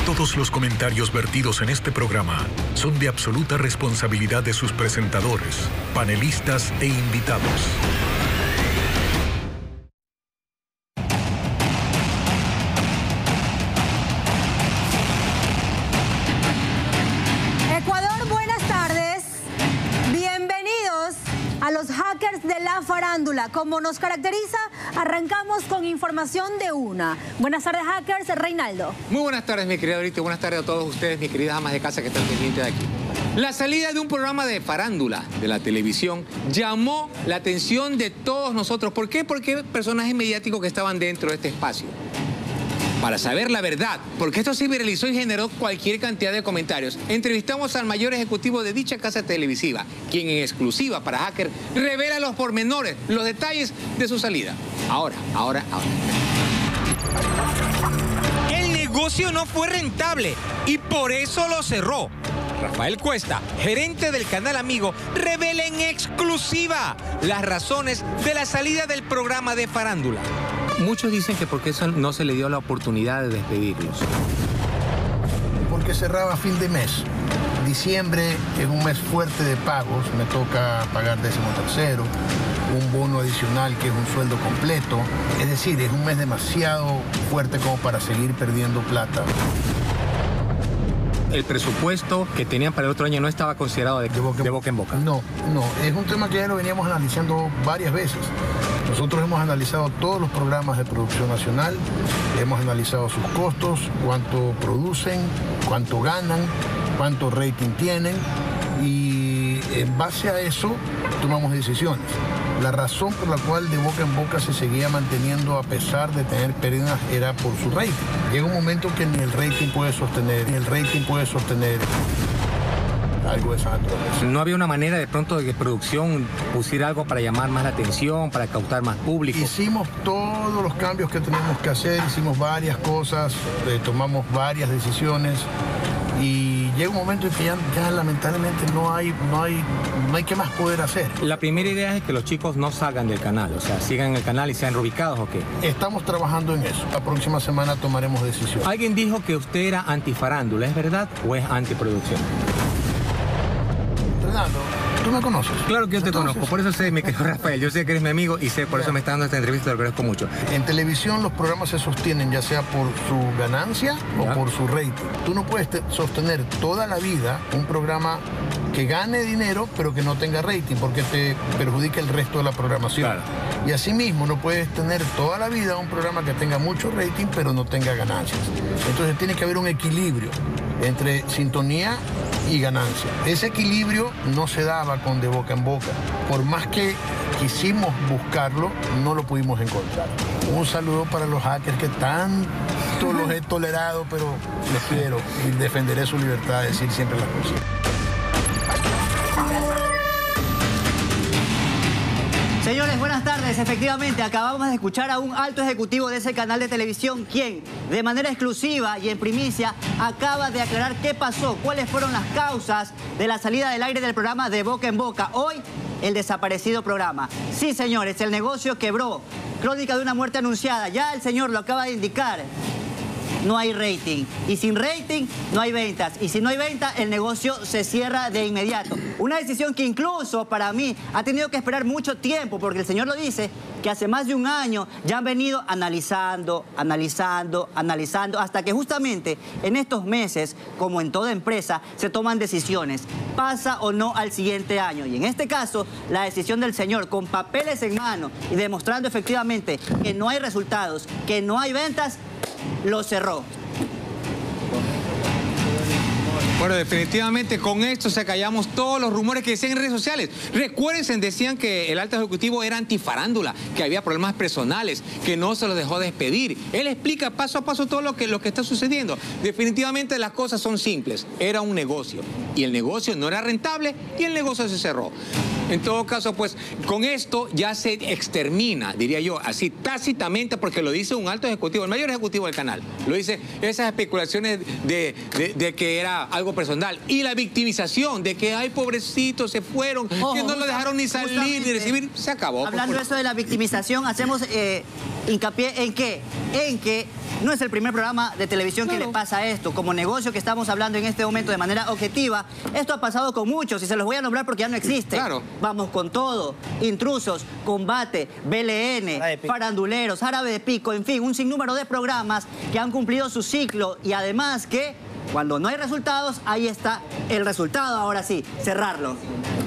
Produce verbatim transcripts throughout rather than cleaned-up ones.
Todos los comentarios vertidos en este programa son de absoluta responsabilidad de sus presentadores, panelistas e invitados. Ecuador, buenas tardes. Bienvenidos a los hackers de la farándula. Como nos caracteriza, arrancamos con información de una. Buenas tardes, hackers. Reinaldo. Muy buenas tardes, mi querida Dorita. Buenas tardes a todos ustedes, mis queridas amas de casa que están pendientes de aquí. La salida de un programa de farándula de la televisión llamó la atención de todos nosotros. ¿Por qué? Porque personajes mediáticos que estaban dentro de este espacio. Para saber la verdad, porque esto se viralizó y generó cualquier cantidad de comentarios, entrevistamos al mayor ejecutivo de dicha casa televisiva, quien en exclusiva para Hacker revela los pormenores, los detalles de su salida. Ahora, ahora, ahora. El negocio no fue rentable y por eso lo cerró. Rafael Cuesta, gerente del canal Amigo, revela en exclusiva las razones de la salida del programa de farándula. Muchos dicen que porque eso no se le dio la oportunidad de despedirlos. Porque cerraba a fin de mes. Diciembre es un mes fuerte de pagos, me toca pagar décimo tercero, un bono adicional que es un sueldo completo. Es decir, es un mes demasiado fuerte como para seguir perdiendo plata. El presupuesto que tenían para el otro año no estaba considerado de, de, boca, de boca en boca. No, no, es un tema que ya lo veníamos analizando varias veces. Nosotros hemos analizado todos los programas de producción nacional, hemos analizado sus costos, cuánto producen, cuánto ganan, cuánto rating tienen y en base a eso tomamos decisiones. La razón por la cual de boca en boca se seguía manteniendo a pesar de tener pérdidas era por su rating. Llega un momento que ni el rating puede sostener, ni el rating puede sostener algo de esa naturaleza. ¿No había una manera de pronto de que producción pusiera algo para llamar más la atención, para captar más público? Hicimos todos los cambios que teníamos que hacer, hicimos varias cosas, eh, tomamos varias decisiones y llega un momento en que ya, ya lamentablemente no hay, no, hay, no hay qué más poder hacer. La primera idea es que los chicos no salgan del canal, o sea, sigan en el canal y sean reubicados o qué. Estamos trabajando en eso. La próxima semana tomaremos decisión. Alguien dijo que usted era antifarándula, ¿es verdad o es antiproducción? Fernando, ¿tú me conoces? Claro que yo te Entonces, conozco, por eso sé, mi querido Rafael, yo sé que eres mi amigo y sé, por eso me está dando esta entrevista, te lo agradezco mucho. En televisión los programas se sostienen ya sea por su ganancia o ¿Ya? por su rating. Tú no puedes sostener toda la vida un programa que gane dinero pero que no tenga rating porque te perjudica el resto de la programación. Claro. Y asimismo no puedes tener toda la vida un programa que tenga mucho rating pero no tenga ganancias. Entonces tiene que haber un equilibrio entre sintonía y ganancia. Ese equilibrio no se daba con de boca en boca. Por más que quisimos buscarlo, no lo pudimos encontrar. Un saludo para los hackers que tanto los he tolerado, pero les quiero y defenderé su libertad de decir siempre las cosas. Señores, buenas tardes. Efectivamente, acabamos de escuchar a un alto ejecutivo de ese canal de televisión, quien de manera exclusiva y en primicia acaba de aclarar qué pasó, cuáles fueron las causas de la salida del aire del programa De Boca en Boca. Hoy, el desaparecido programa. Sí, señores, el negocio quebró. Crónica de una muerte anunciada. Ya el señor lo acaba de indicar. No hay rating. Y sin rating no hay ventas. Y si no hay venta, el negocio se cierra de inmediato. Una decisión que incluso para mí ha tenido que esperar mucho tiempo, porque el señor lo dice, que hace más de un año ya han venido analizando, analizando, analizando, hasta que justamente en estos meses, como en toda empresa, se toman decisiones. Pasa o no al siguiente año. Y en este caso, la decisión del señor, con papeles en mano y demostrando efectivamente que no hay resultados, que no hay ventas, lo cerró. Bueno, definitivamente con esto se callamos todos los rumores que decían en redes sociales. Recuérdense, decían que el alto ejecutivo era antifarándula, que había problemas personales, que no se los dejó despedir. Él explica paso a paso todo lo que, lo que está sucediendo. Definitivamente las cosas son simples. Era un negocio y el negocio no era rentable y el negocio se cerró. En todo caso, pues, con esto ya se extermina, diría yo, así tácitamente, porque lo dice un alto ejecutivo, el mayor ejecutivo del canal. Lo dice esas especulaciones de, de, de que era algo personal. Y la victimización de que, ay, pobrecitos, se fueron, Ojo, que no lo dejaron ni salir ni recibir, se acabó. Hablando de eso de la victimización, hacemos eh, hincapié en qué, en que no es el primer programa de televisión Claro. que le pasa esto. Como negocio que estamos hablando en este momento de manera objetiva, esto ha pasado con muchos y se los voy a nombrar porque ya no existen. Claro. Vamos con todo, Intrusos, Combate, B L N, Faranduleros, Jarabe de Pico, en fin, un sinnúmero de programas que han cumplido su ciclo y además que cuando no hay resultados, ahí está el resultado, ahora sí, cerrarlo.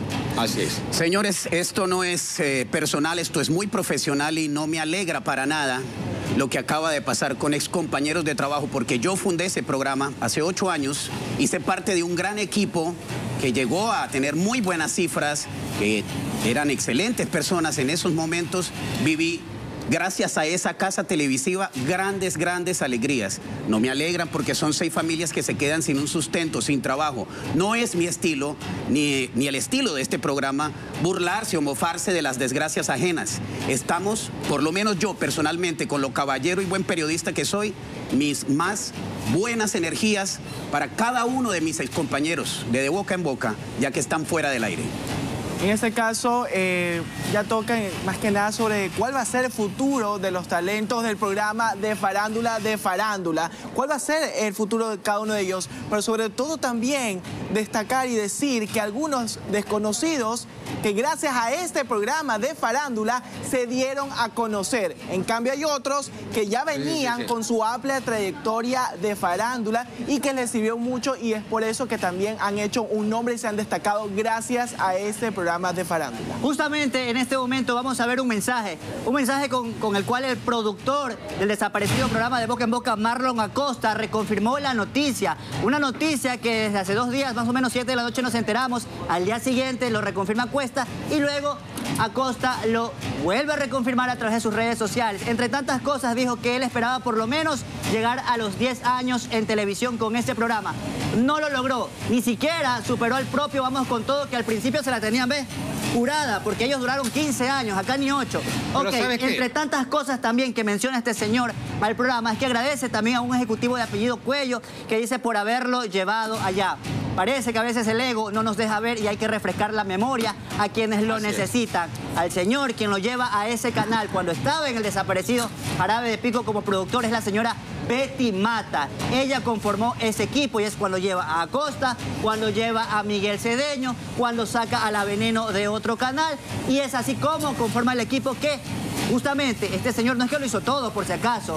Así es. Señores, esto no es eh, personal, esto es muy profesional y no me alegra para nada lo que acaba de pasar con excompañeros de trabajo, porque yo fundé ese programa hace ocho años, hice parte de un gran equipo que llegó a tener muy buenas cifras, que eran excelentes personas en esos momentos, viví gracias a esa casa televisiva grandes, grandes alegrías. No me alegran porque son seis familias que se quedan sin un sustento, sin trabajo. No es mi estilo, ni, ni el estilo de este programa, burlarse o mofarse de las desgracias ajenas. Estamos, por lo menos yo personalmente, con lo caballero y buen periodista que soy, mis más buenas energías para cada uno de mis excompañeros, de, de boca en boca, ya que están fuera del aire. En este caso, eh, ya toca eh, más que nada sobre cuál va a ser el futuro de los talentos del programa de Farándula de Farándula. ¿Cuál va a ser el futuro de cada uno de ellos? Pero sobre todo también destacar y decir que algunos desconocidos que gracias a este programa de Farándula se dieron a conocer. En cambio hay otros que ya venían sí, sí, sí. con su amplia trayectoria de farándula y que les sirvió mucho y es por eso que también han hecho un nombre y se han destacado gracias a este programa de farándula. Justamente en este momento vamos a ver un mensaje, un mensaje con, con el cual el productor del desaparecido programa de Boca en Boca, Marlon Acosta, reconfirmó la noticia. Una noticia que desde hace dos días, más o menos siete de la noche nos enteramos, al día siguiente lo reconfirma Cuesta y luego Acosta lo vuelve a reconfirmar a través de sus redes sociales. Entre tantas cosas dijo que él esperaba por lo menos llegar a los diez años en televisión con este programa. No lo logró, ni siquiera superó al propio Vamos con Todo, que al principio se la tenían, ¿ves? Jurada, porque ellos duraron quince años, acá ni ocho. Ok, entre tantas cosas también que menciona este señor al programa, es que agradece también a un ejecutivo de apellido Cuello, que dice por haberlo llevado allá. Parece que a veces el ego no nos deja ver y hay que refrescar la memoria a quienes lo necesitan. Al señor quien lo lleva a ese canal cuando estaba en el desaparecido Jarabe de Pico como productor es la señora Betty Mata. Ella conformó ese equipo y es cuando lleva a Acosta, cuando lleva a Miguel Cedeño, cuando saca a la Veneno de otro canal y es así como conforma el equipo que justamente este señor no es que lo hizo todo por si acaso.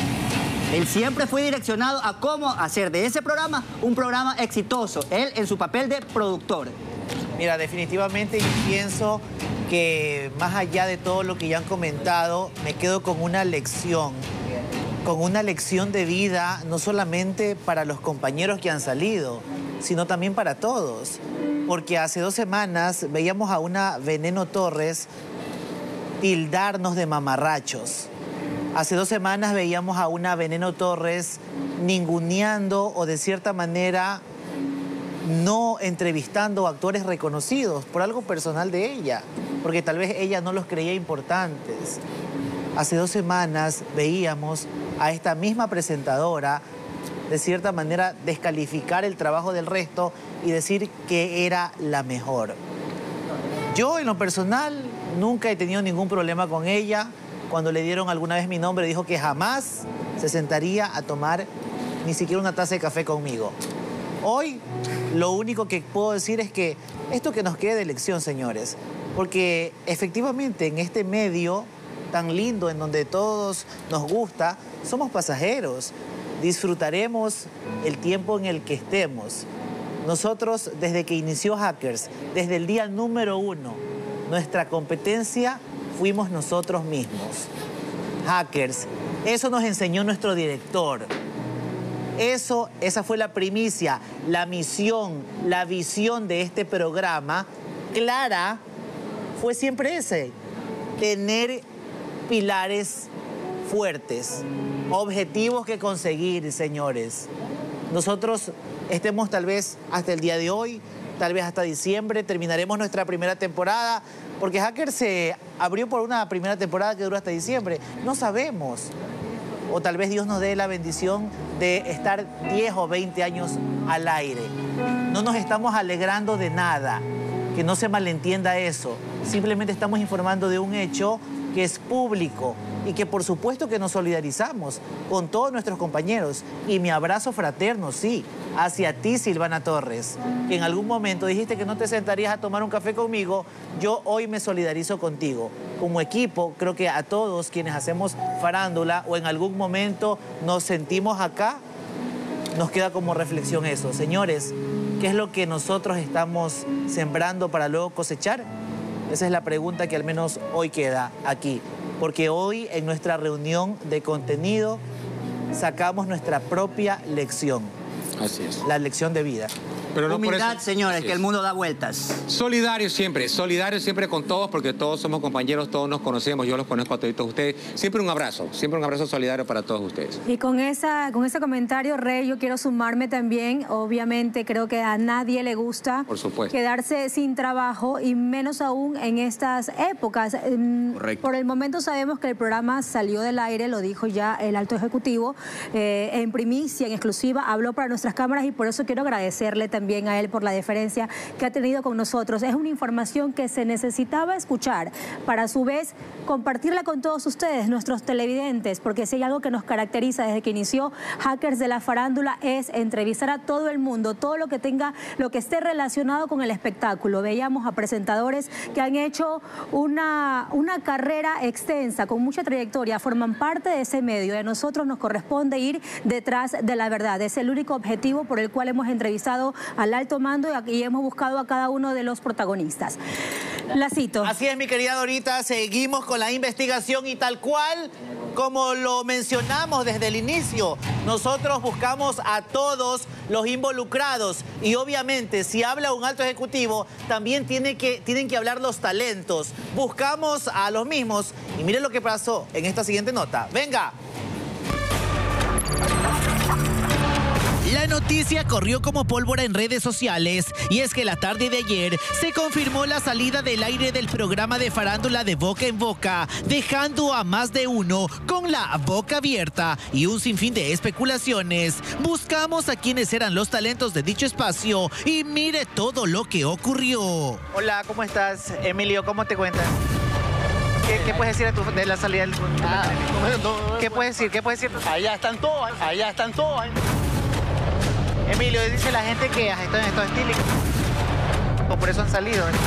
Él siempre fue direccionado a cómo hacer de ese programa un programa exitoso. Él en su papel de productor. Mira, definitivamente yo pienso que más allá de todo lo que ya han comentado, me quedo con una lección. Con una lección de vida, no solamente para los compañeros que han salido, sino también para todos. Porque hace dos semanas veíamos a una Veneno Torres tildarnos de mamarrachos. Hace dos semanas veíamos a una Veneno Torres ninguneando o de cierta manera no entrevistando a actores reconocidos por algo personal de ella, porque tal vez ella no los creía importantes. Hace dos semanas veíamos a esta misma presentadora de cierta manera descalificar el trabajo del resto y decir que era la mejor. Yo en lo personal nunca he tenido ningún problema con ella. Cuando le dieron alguna vez mi nombre, dijo que jamás se sentaría a tomar ni siquiera una taza de café conmigo. Hoy, lo único que puedo decir es que esto que nos quede de lección, señores, porque efectivamente en este medio tan lindo, en donde todos nos gusta, somos pasajeros. Disfrutaremos el tiempo en el que estemos. Nosotros, desde que inició Hackers, desde el día número uno, nuestra competencia fuimos nosotros mismos. Hackers, eso nos enseñó nuestro director. Eso, esa fue la primicia, la misión, la visión de este programa. Clara fue siempre ese, tener pilares fuertes, objetivos que conseguir, señores. Nosotros estemos tal vez hasta el día de hoy, tal vez hasta diciembre, terminaremos nuestra primera temporada, porque Hackers se abrió por una primera temporada que duró hasta diciembre. No sabemos. O tal vez Dios nos dé la bendición de estar diez o veinte años al aire. No nos estamos alegrando de nada, que no se malentienda eso. Simplemente estamos informando de un hecho que es público y que por supuesto que nos solidarizamos con todos nuestros compañeros. Y mi abrazo fraterno, sí, hacia ti, Silvana Torres, que en algún momento dijiste que no te sentarías a tomar un café conmigo. Yo hoy me solidarizo contigo. Como equipo, creo que a todos quienes hacemos farándula o en algún momento nos sentimos acá, nos queda como reflexión eso. Señores, ¿qué es lo que nosotros estamos sembrando para luego cosechar? Esa es la pregunta que al menos hoy queda aquí. Porque hoy en nuestra reunión de contenido sacamos nuestra propia lección. Así es. La lección de vida. Pero no Humildad, por eso... señores, Así que es. el mundo da vueltas. Solidarios siempre, solidarios siempre con todos, porque todos somos compañeros, todos nos conocemos, yo los conozco a todos ustedes. Siempre un abrazo, siempre un abrazo solidario para todos ustedes. Y con, esa, con ese comentario, Rey, yo quiero sumarme también. Obviamente, creo que a nadie le gusta Por supuesto. quedarse sin trabajo, y menos aún en estas épocas. Correcto. Por el momento sabemos que el programa salió del aire, lo dijo ya el alto ejecutivo, eh, en primicia, en exclusiva, habló para nuestras cámaras, y por eso quiero agradecerle también a él por la deferencia que ha tenido con nosotros. Es una información que se necesitaba escuchar para a su vez compartirla con todos ustedes, nuestros televidentes, porque si hay algo que nos caracteriza desde que inició Hackers de la Farándula es entrevistar a todo el mundo, todo lo que tenga, lo que esté relacionado con el espectáculo. Veíamos a presentadores que han hecho una, una carrera extensa, con mucha trayectoria, forman parte de ese medio, y a nosotros nos corresponde ir detrás de la verdad. Es el único objetivo por el cual hemos entrevistado al alto mando y hemos buscado a cada uno de los protagonistas. La cito. Así es, mi querida Dorita, seguimos con la investigación y tal cual como lo mencionamos desde el inicio, nosotros buscamos a todos los involucrados, y obviamente si habla un alto ejecutivo también tiene que, tienen que hablar los talentos. Buscamos a los mismos y miren lo que pasó en esta siguiente nota. ¡Venga! La noticia corrió como pólvora en redes sociales, y es que la tarde de ayer se confirmó la salida del aire del programa de farándula de Boca en Boca, dejando a más de uno con la boca abierta y un sinfín de especulaciones. Buscamos a quienes eran los talentos de dicho espacio y mire todo lo que ocurrió. Hola, ¿cómo estás? Emilio, ¿cómo te cuentas? ¿Qué, qué puedes decir de, tu, de la salida del... Ah, no, no, ¿Qué puedes decir? ¿Qué puedes decir? allá están todos, allá están todos. Emilio, dice la gente que están en estado estílico. O por eso han salido. ¿eh?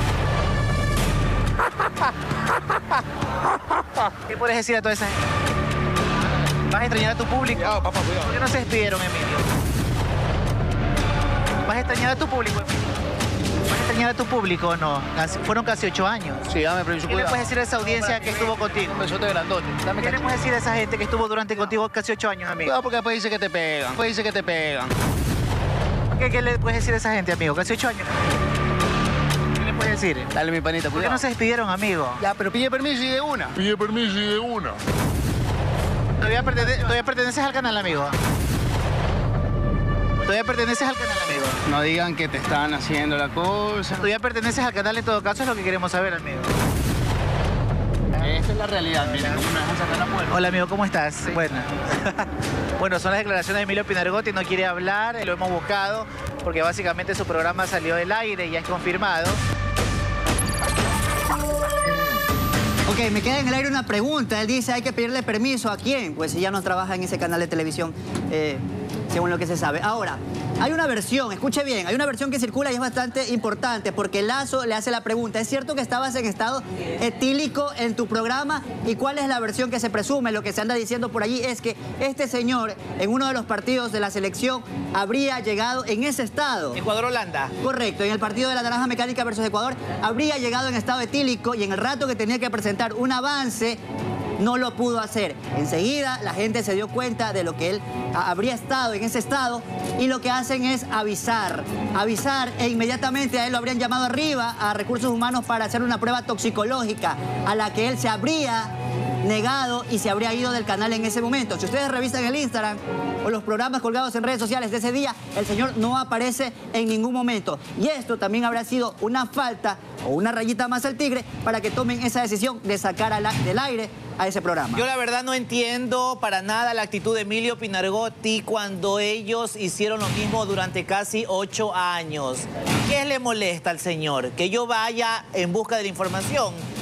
¿Qué puedes decir a toda esa gente? ¿Vas a extrañar a tu público? Cuidado, papá, cuidado. ¿Por qué no se despidieron, Emilio? ¿Vas a extrañar a tu público, Emilio? ¿Vas a extrañar a tu público o no? Casi- fueron casi ocho años. Sí, dame permiso, ¿Qué le cuidado. puedes decir a esa audiencia que estuvo contigo? Un besote grandote. Dame ¿Qué le cachito. puedes decir a esa gente que estuvo durante contigo casi ocho años, amigo? Cuidado porque después dice que te pegan. Después dice que te pegan. ¿Qué, qué le puedes decir a esa gente, amigo? Casi ocho años. ¿Qué le puedes decir? Dale, mi panita, ¿Por qué cuidado. no se despidieron, amigo? Ya, pero pide permiso y de una. Pide permiso y de una. ¿Todavía, pertene- todavía perteneces al canal, amigo? ¿Todavía perteneces al canal, amigo? No digan que te están haciendo la cosa. ¿Todavía perteneces al canal en todo caso? Es lo que queremos saber, amigo. Esta es la realidad, mira, cómo me dejan sacar la puerta. Hola, amigo, ¿cómo estás? Bueno. Bueno, son las declaraciones de Emilio Pinargotti, no quiere hablar, lo hemos buscado, porque básicamente su programa salió del aire y ya es confirmado. Ok, me queda en el aire una pregunta. Él dice, hay que pedirle permiso. ¿A quién? Pues ella no trabaja en ese canal de televisión, eh, según lo que se sabe. Ahora, hay una versión, escuche bien, hay una versión que circula y es bastante importante, porque Lazo le hace la pregunta, ¿es cierto que estabas en estado etílico en tu programa? ¿Y cuál es la versión que se presume? Lo que se anda diciendo por allí es que este señor, en uno de los partidos de la selección, habría llegado en ese estado. Ecuador-Holanda. Correcto, en el partido de la Naranja Mecánica versus Ecuador, habría llegado en estado etílico, y en el rato que tenía que presentar un avance, no lo pudo hacer. Enseguida la gente se dio cuenta de lo que él a, habría estado en ese estado, y lo que hacen es avisar, avisar, e inmediatamente a él lo habrían llamado arriba a Recursos Humanos para hacer una prueba toxicológica, a la que él se habría negado y se habría ido del canal en ese momento. Si ustedes revisan el Instagram o los programas colgados en redes sociales de ese día, el señor no aparece en ningún momento. Y esto también habrá sido una falta o una rayita más al tigre para que tomen esa decisión de sacar al a- del aire a ese programa. Yo la verdad no entiendo para nada la actitud de Emilio Pinargotti cuando ellos hicieron lo mismo durante casi ocho años. ¿Qué le molesta al señor? Que yo vaya en busca de la información.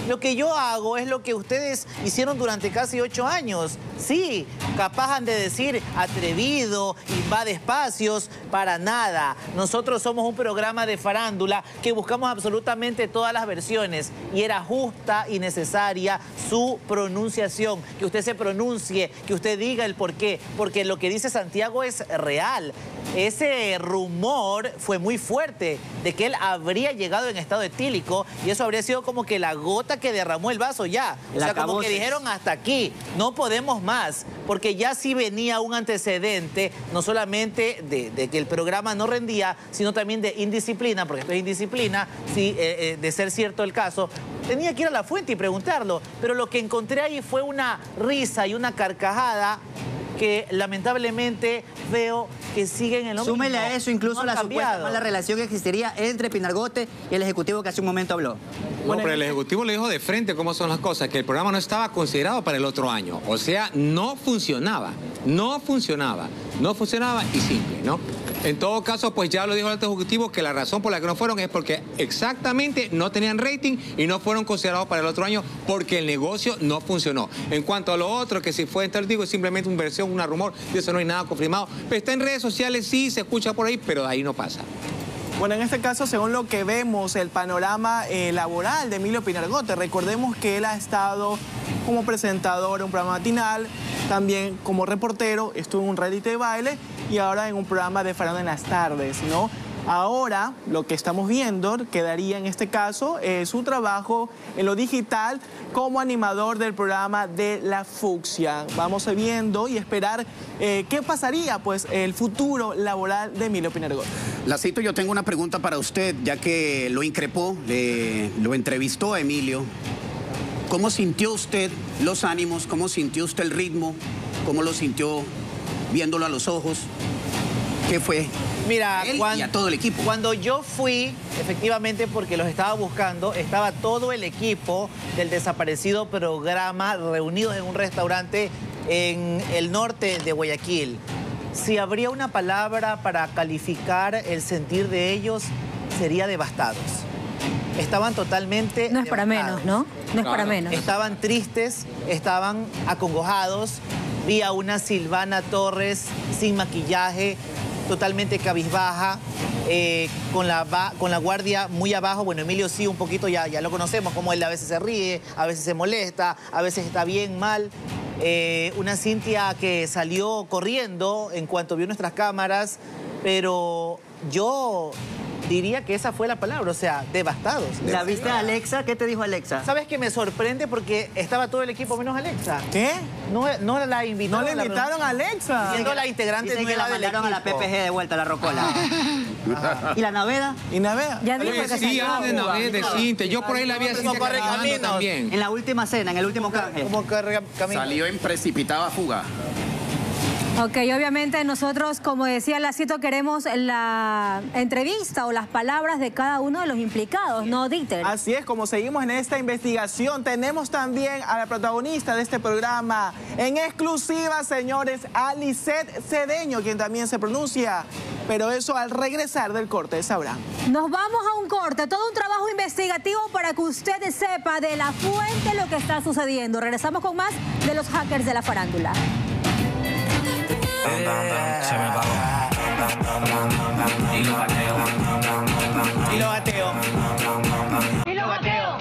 Lo que yo hago es lo que ustedes hicieron durante casi ocho años. Sí, capaz han de decir atrevido, invade espacios, para nada. Nosotros somos un programa de farándula que buscamos absolutamente todas las versiones y era justa y necesaria su pronunciación, que usted se pronuncie, que usted diga el por qué, porque lo que dice Santiago es real. Ese rumor fue muy fuerte de que él habría llegado en estado etílico y eso habría sido como que la gota que derramó el vaso ya. O sea, como que dijeron hasta aquí, no podemos más, porque ya sí venía un antecedente, no solamente de, de que el programa no rendía, sino también de indisciplina, porque esto es indisciplina, sí, eh, eh, de ser cierto el caso. Tenía que ir a la fuente y preguntarlo, pero lo que encontré ahí fue una risa y una carcajada que lamentablemente veo que siguen en lo mismo. Súmele a eso incluso no la supuesta mala relación que existiría entre Pinargote y el ejecutivo que hace un momento habló. No, pero el ejecutivo le dijo de frente cómo son las cosas, que el programa no estaba considerado para el otro año. O sea, no funcionaba, no funcionaba, no funcionaba y simple, ¿no? En todo caso, pues ya lo dijo el alto ejecutivo que la razón por la que no fueron es porque exactamente no tenían rating y no fueron considerados para el otro año porque el negocio no funcionó. En cuanto a lo otro, que si fue digo, es simplemente una versión, una rumor, de eso no hay nada confirmado. Pero está en redes sociales, sí, se escucha por ahí, pero de ahí no pasa. Bueno, en este caso, según lo que vemos, el panorama eh, laboral de Emilio Pinargote, recordemos que él ha estado como presentador en un programa matinal, también como reportero, estuvo en un reality de baile y ahora en un programa de farándula en las tardes, ¿no? Ahora, lo que estamos viendo, quedaría en este caso, eh, su trabajo en lo digital como animador del programa de La Fucsia. Vamos viendo y esperar eh, qué pasaría, pues, el futuro laboral de Emilio Pinargote. Lacito, yo tengo una pregunta para usted, ya que lo increpó, le, lo entrevistó a Emilio. ¿Cómo sintió usted los ánimos? ¿Cómo sintió usted el ritmo? ¿Cómo lo sintió viéndolo a los ojos? ¿Qué fue? Mira, él cuando, y a todo el equipo. Cuando yo fui, efectivamente, porque los estaba buscando, estaba todo el equipo del desaparecido programa reunidos en un restaurante en el norte de Guayaquil. Si habría una palabra para calificar el sentir de ellos, sería devastados. Estaban totalmente No es para menos, ¿no? No es para menos. Estaban tristes, estaban acongojados. Vi a una Silvana Torres sin maquillaje, totalmente cabizbaja, eh, con, la con la guardia muy abajo. Bueno, Emilio sí, un poquito ya, ya lo conocemos, como él a veces se ríe, a veces se molesta, a veces está bien, mal. Eh, una Cintia que salió corriendo en cuanto vio nuestras cámaras, pero yo diría que esa fue la palabra, o sea, devastados. ¿La viste a Alexa? ¿Qué te dijo Alexa? ¿Sabes qué me sorprende? Porque estaba todo el equipo menos Alexa. ¿Qué? No, no la invitaron. No le invitaron a Alexa. Siendo la integrante Dicen que la nueva del mandaron a la P P G de vuelta, a la Rocola. ¿Y la Naveda? ¿Y Naveda? Ya dijo Oye, que sí, se hablan de Naveda, de Cintia. Yo por ahí la vi a Cintia caminando también. En la última cena, en el último canje. Como que camino. Salió en precipitada fuga. Ok, obviamente nosotros, como decía Lacito, queremos la entrevista o las palabras de cada uno de los implicados, ¿no, Dieter? Así es, como seguimos en esta investigación, tenemos también a la protagonista de este programa, en exclusiva, señores, a Lisette Cedeño, quien también se pronuncia, pero eso al regresar del corte, sabrán. Nos vamos a un corte, todo un trabajo investigativo para que usted sepa de la fuente lo que está sucediendo. Regresamos con más de los hackers de la farándula. Se me pagó. Y lo bateo. Y lo bateo. Y lo bateo.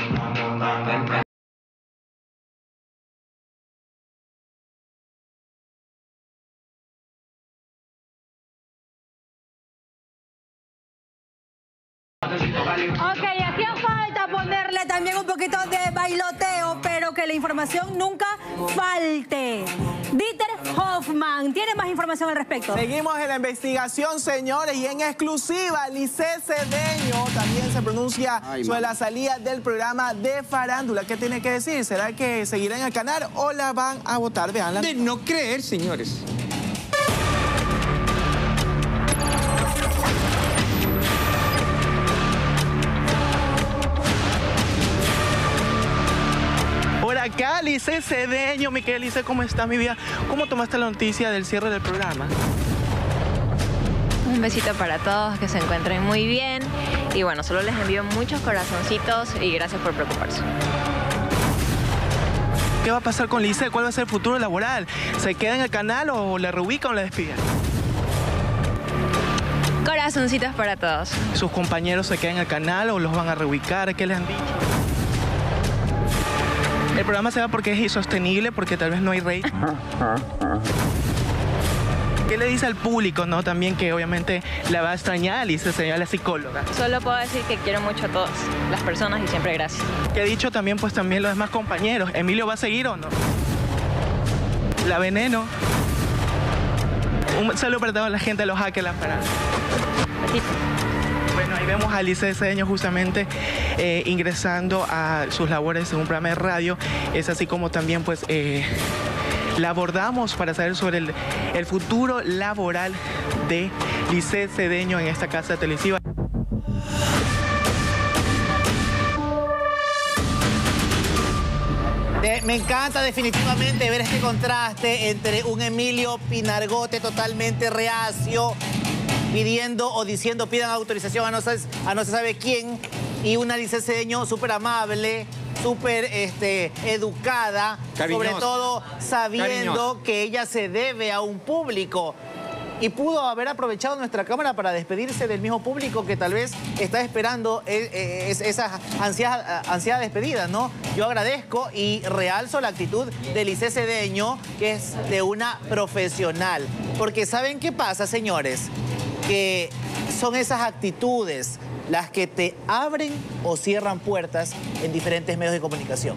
Ok, hacía falta ponerle también un poquito de bailoteo, pero que la información nunca falte. Dieter Hoffman, ¿tiene más información al respecto? Seguimos en la investigación, señores, y en exclusiva, Lisette Cedeño también se pronuncia Ay, sobre man. la salida del programa de farándula. ¿Qué tiene que decir? ¿Será que seguirá en el canal o la van a votar? Veanla. De no creer, señores. Por acá, Lisette Cedeño. Miquel, Lisette, ¿cómo está mi vida? ¿Cómo tomaste la noticia del cierre del programa? Un besito para todos, que se encuentren muy bien. Y bueno, solo les envío muchos corazoncitos y gracias por preocuparse. ¿Qué va a pasar con Lisset? ¿Cuál va a ser el futuro laboral? ¿Se queda en el canal o la reubican o la despiden? Corazoncitos para todos. ¿Sus compañeros se quedan en el canal o los van a reubicar? ¿Qué les han dicho? El programa se va porque es insostenible, porque tal vez no hay rey. ¿Qué le dice al público, no? También que obviamente la va a extrañar, Lisset, señora la psicóloga. Solo puedo decir que quiero mucho a todas las personas y siempre gracias. ¿Qué ha dicho también, pues también los demás compañeros? ¿Emilio va a seguir o no? La Veneno. Un saludo para toda la gente de los hackers La Farándula. Bueno, ahí vemos a Lisset Cedeño justamente eh, ingresando a sus labores en un programa de radio. Es así como también pues eh, la abordamos para saber sobre el, el futuro laboral de Lisset Cedeño en esta casa televisiva. De, me encanta definitivamente ver este contraste entre un Emilio Pinargote totalmente reacio, pidiendo o diciendo pidan autorización a no, a no se sabe quién, y una Lisset Cedeño súper amable, súper este, educada, cariñosa, sobre todo sabiendo cariñosa, que ella se debe a un público. Y pudo haber aprovechado nuestra cámara para despedirse del mismo público que tal vez está esperando esa ansiada, ansiada despedida, ¿no? Yo agradezco y realzo la actitud de Lisset Cedeño, que es de una profesional. Porque ¿saben qué pasa, señores? Que son esas actitudes las que te abren o cierran puertas en diferentes medios de comunicación.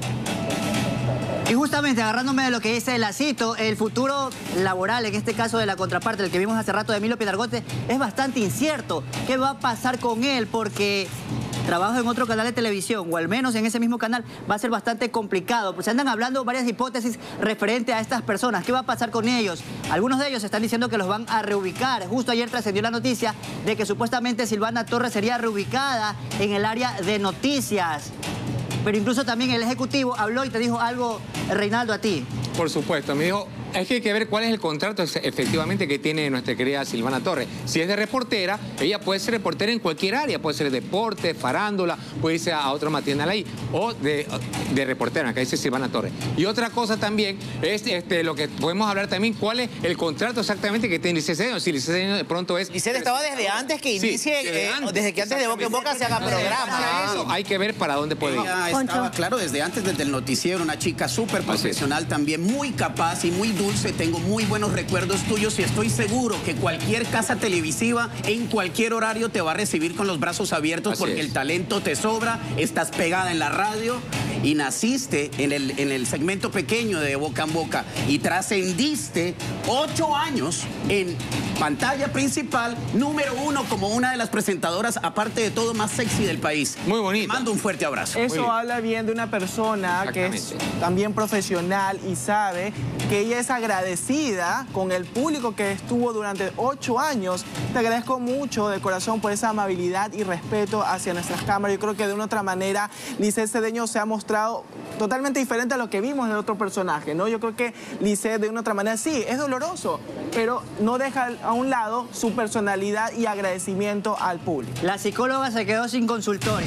Y justamente agarrándome de lo que dice Lacito, el futuro laboral, en este caso de la contraparte, el que vimos hace rato de Emilio Pinargote, es bastante incierto. ¿Qué va a pasar con él? Porque trabajo en otro canal de televisión, o al menos en ese mismo canal, va a ser bastante complicado. Pues se andan hablando varias hipótesis referente a estas personas. ¿Qué va a pasar con ellos? Algunos de ellos están diciendo que los van a reubicar. Justo ayer trascendió la noticia de que supuestamente Silvana Torres sería reubicada en el área de noticias. Pero incluso también el ejecutivo habló y te dijo algo, Reinaldo, a ti. Por supuesto, me dijo, es que hay que ver cuál es el contrato efectivamente que tiene nuestra querida Silvana Torres. Si es de reportera, ella puede ser reportera en cualquier área, puede ser deporte, farándula, puede irse a otro matinal ahí, o de, de reportera, acá dice Silvana Torres. Y otra cosa también es este, lo que podemos hablar también, cuál es el contrato exactamente que tiene Lisset Cedeño. Si Lisset Cedeño de pronto es... Lisset estaba desde antes que inicie, sí, desde, eh, antes, desde que antes de Boca en Boca se haga programa. Eso, hay que ver para dónde puede ir. Ella estaba, claro, desde antes, desde el noticiero, una chica súper profesional también, muy capaz y muy dulce. Tengo muy buenos recuerdos tuyos y estoy seguro que cualquier casa televisiva en cualquier horario te va a recibir con los brazos abiertos. Así porque es. El talento te sobra, estás pegada en la radio y naciste en el, en el segmento pequeño de Boca en Boca y trascendiste ocho años en pantalla principal, número uno como una de las presentadoras, aparte de todo, más sexy del país. Muy bonito. Te mando un fuerte abrazo. Eso habla bien de una persona que es también profesional y sabe que ella es agradecida con el público que estuvo durante ocho años. Te agradezco mucho de corazón por esa amabilidad y respeto hacia nuestras cámaras. Yo creo que de una otra manera Lisset Cedeño se ha mostrado totalmente diferente a lo que vimos de otro personaje, ¿no? Yo creo que Lisset de una otra manera sí, es doloroso, pero no deja a un lado su personalidad y agradecimiento al público. La psicóloga se quedó sin consultorio.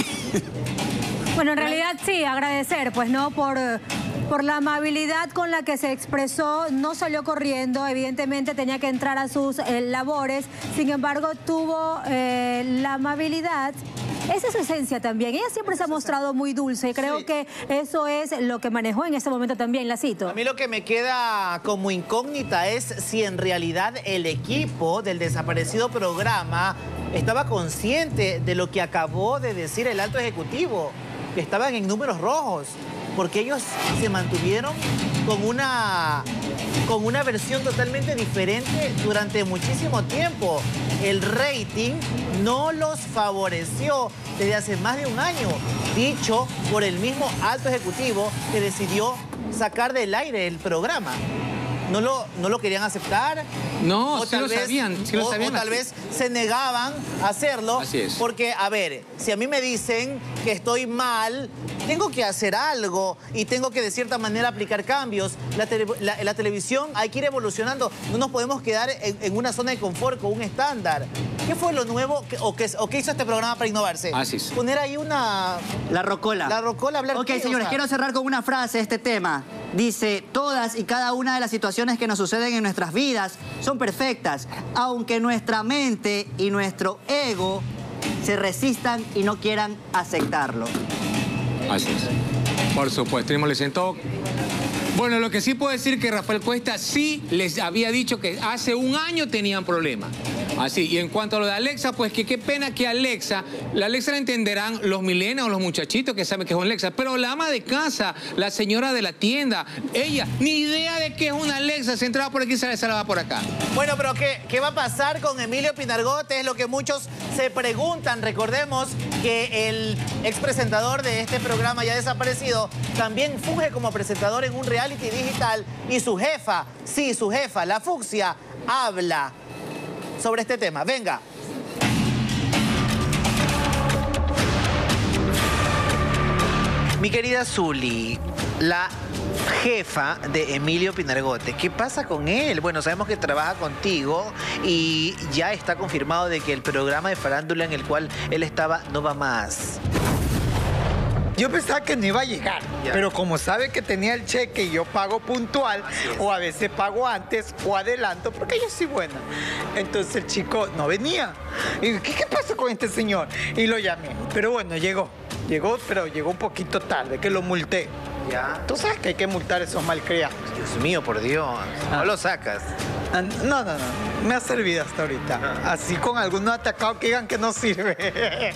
Bueno, en realidad sí, agradecer, pues no, por, por la amabilidad con la que se expresó. No salió corriendo, evidentemente tenía que entrar a sus eh, labores. Sin embargo, tuvo eh, la amabilidad. Esa es su esencia también. Ella siempre se ha mostrado muy dulce y creo sí. que eso es lo que manejó en ese momento también, Lacito. A mí lo que me queda como incógnita es si en realidad el equipo del desaparecido programa estaba consciente de lo que acabó de decir el alto ejecutivo, que estaban en números rojos, porque ellos se mantuvieron con una, con una versión totalmente diferente durante muchísimo tiempo. El rating no los favoreció desde hace más de un año, dicho por el mismo alto ejecutivo que decidió sacar del aire el programa. No lo, no lo querían aceptar. No, o sí tal lo vez, sabían, sí lo o, sabían. o tal vez se negaban a hacerlo. Así es. Porque, a ver, si a mí me dicen que estoy mal tengo que hacer algo y tengo que de cierta manera aplicar cambios. La, tele, la, la televisión hay que ir evolucionando. No nos podemos quedar en, en una zona de confort con un estándar. ¿Qué fue lo nuevo que, o, que, o qué hizo este programa para innovarse? Así es. Poner ahí una... La rocola. La rocola, hablar... Ok, qué, señores, o sea... quiero cerrar con una frase este tema. Dice, todas y cada una de las situaciones que nos suceden en nuestras vidas son perfectas, aunque nuestra mente y nuestro ego se resistan y no quieran aceptarlo. Así es. Por supuesto, y le sentó. Bueno, lo que sí puedo decir que Rafael Cuesta sí les había dicho que hace un año tenían problemas. Así, y en cuanto a lo de Alexa, pues que qué pena que Alexa, la Alexa la entenderán los millennials o los muchachitos que saben que es una Alexa, pero la ama de casa, la señora de la tienda, ella, ni idea de qué es una Alexa, se entraba por aquí y se la va por acá. Bueno, pero ¿qué, qué va a pasar con Emilio Pinargote? Es lo que muchos se preguntan. Recordemos que el expresentador de este programa ya desaparecido también funge como presentador en un reality digital y su jefa, sí, su jefa, la Fucsia, habla sobre este tema. Venga. Mi querida Zuli, la jefa de Emilio Pinargote, ¿qué pasa con él? Bueno, sabemos que trabaja contigo y ya está confirmado de que el programa de farándula en el cual él estaba no va más. Yo pensaba que no iba a llegar, ya. Pero como sabe que tenía el cheque y yo pago puntual, o a veces pago antes o adelanto, porque yo soy buena. Entonces el chico no venía. Y digo, ¿qué, qué pasó con este señor? Y lo llamé. Pero bueno, llegó. Llegó, pero llegó un poquito tarde, que lo multé. Ya. Tú sabes que hay que multar a esos malcriados. Dios mío, por Dios. No Ah. lo sacas. Ah, No, no, no. Me ha servido hasta ahorita. Así con algunos atacados que digan que no sirve.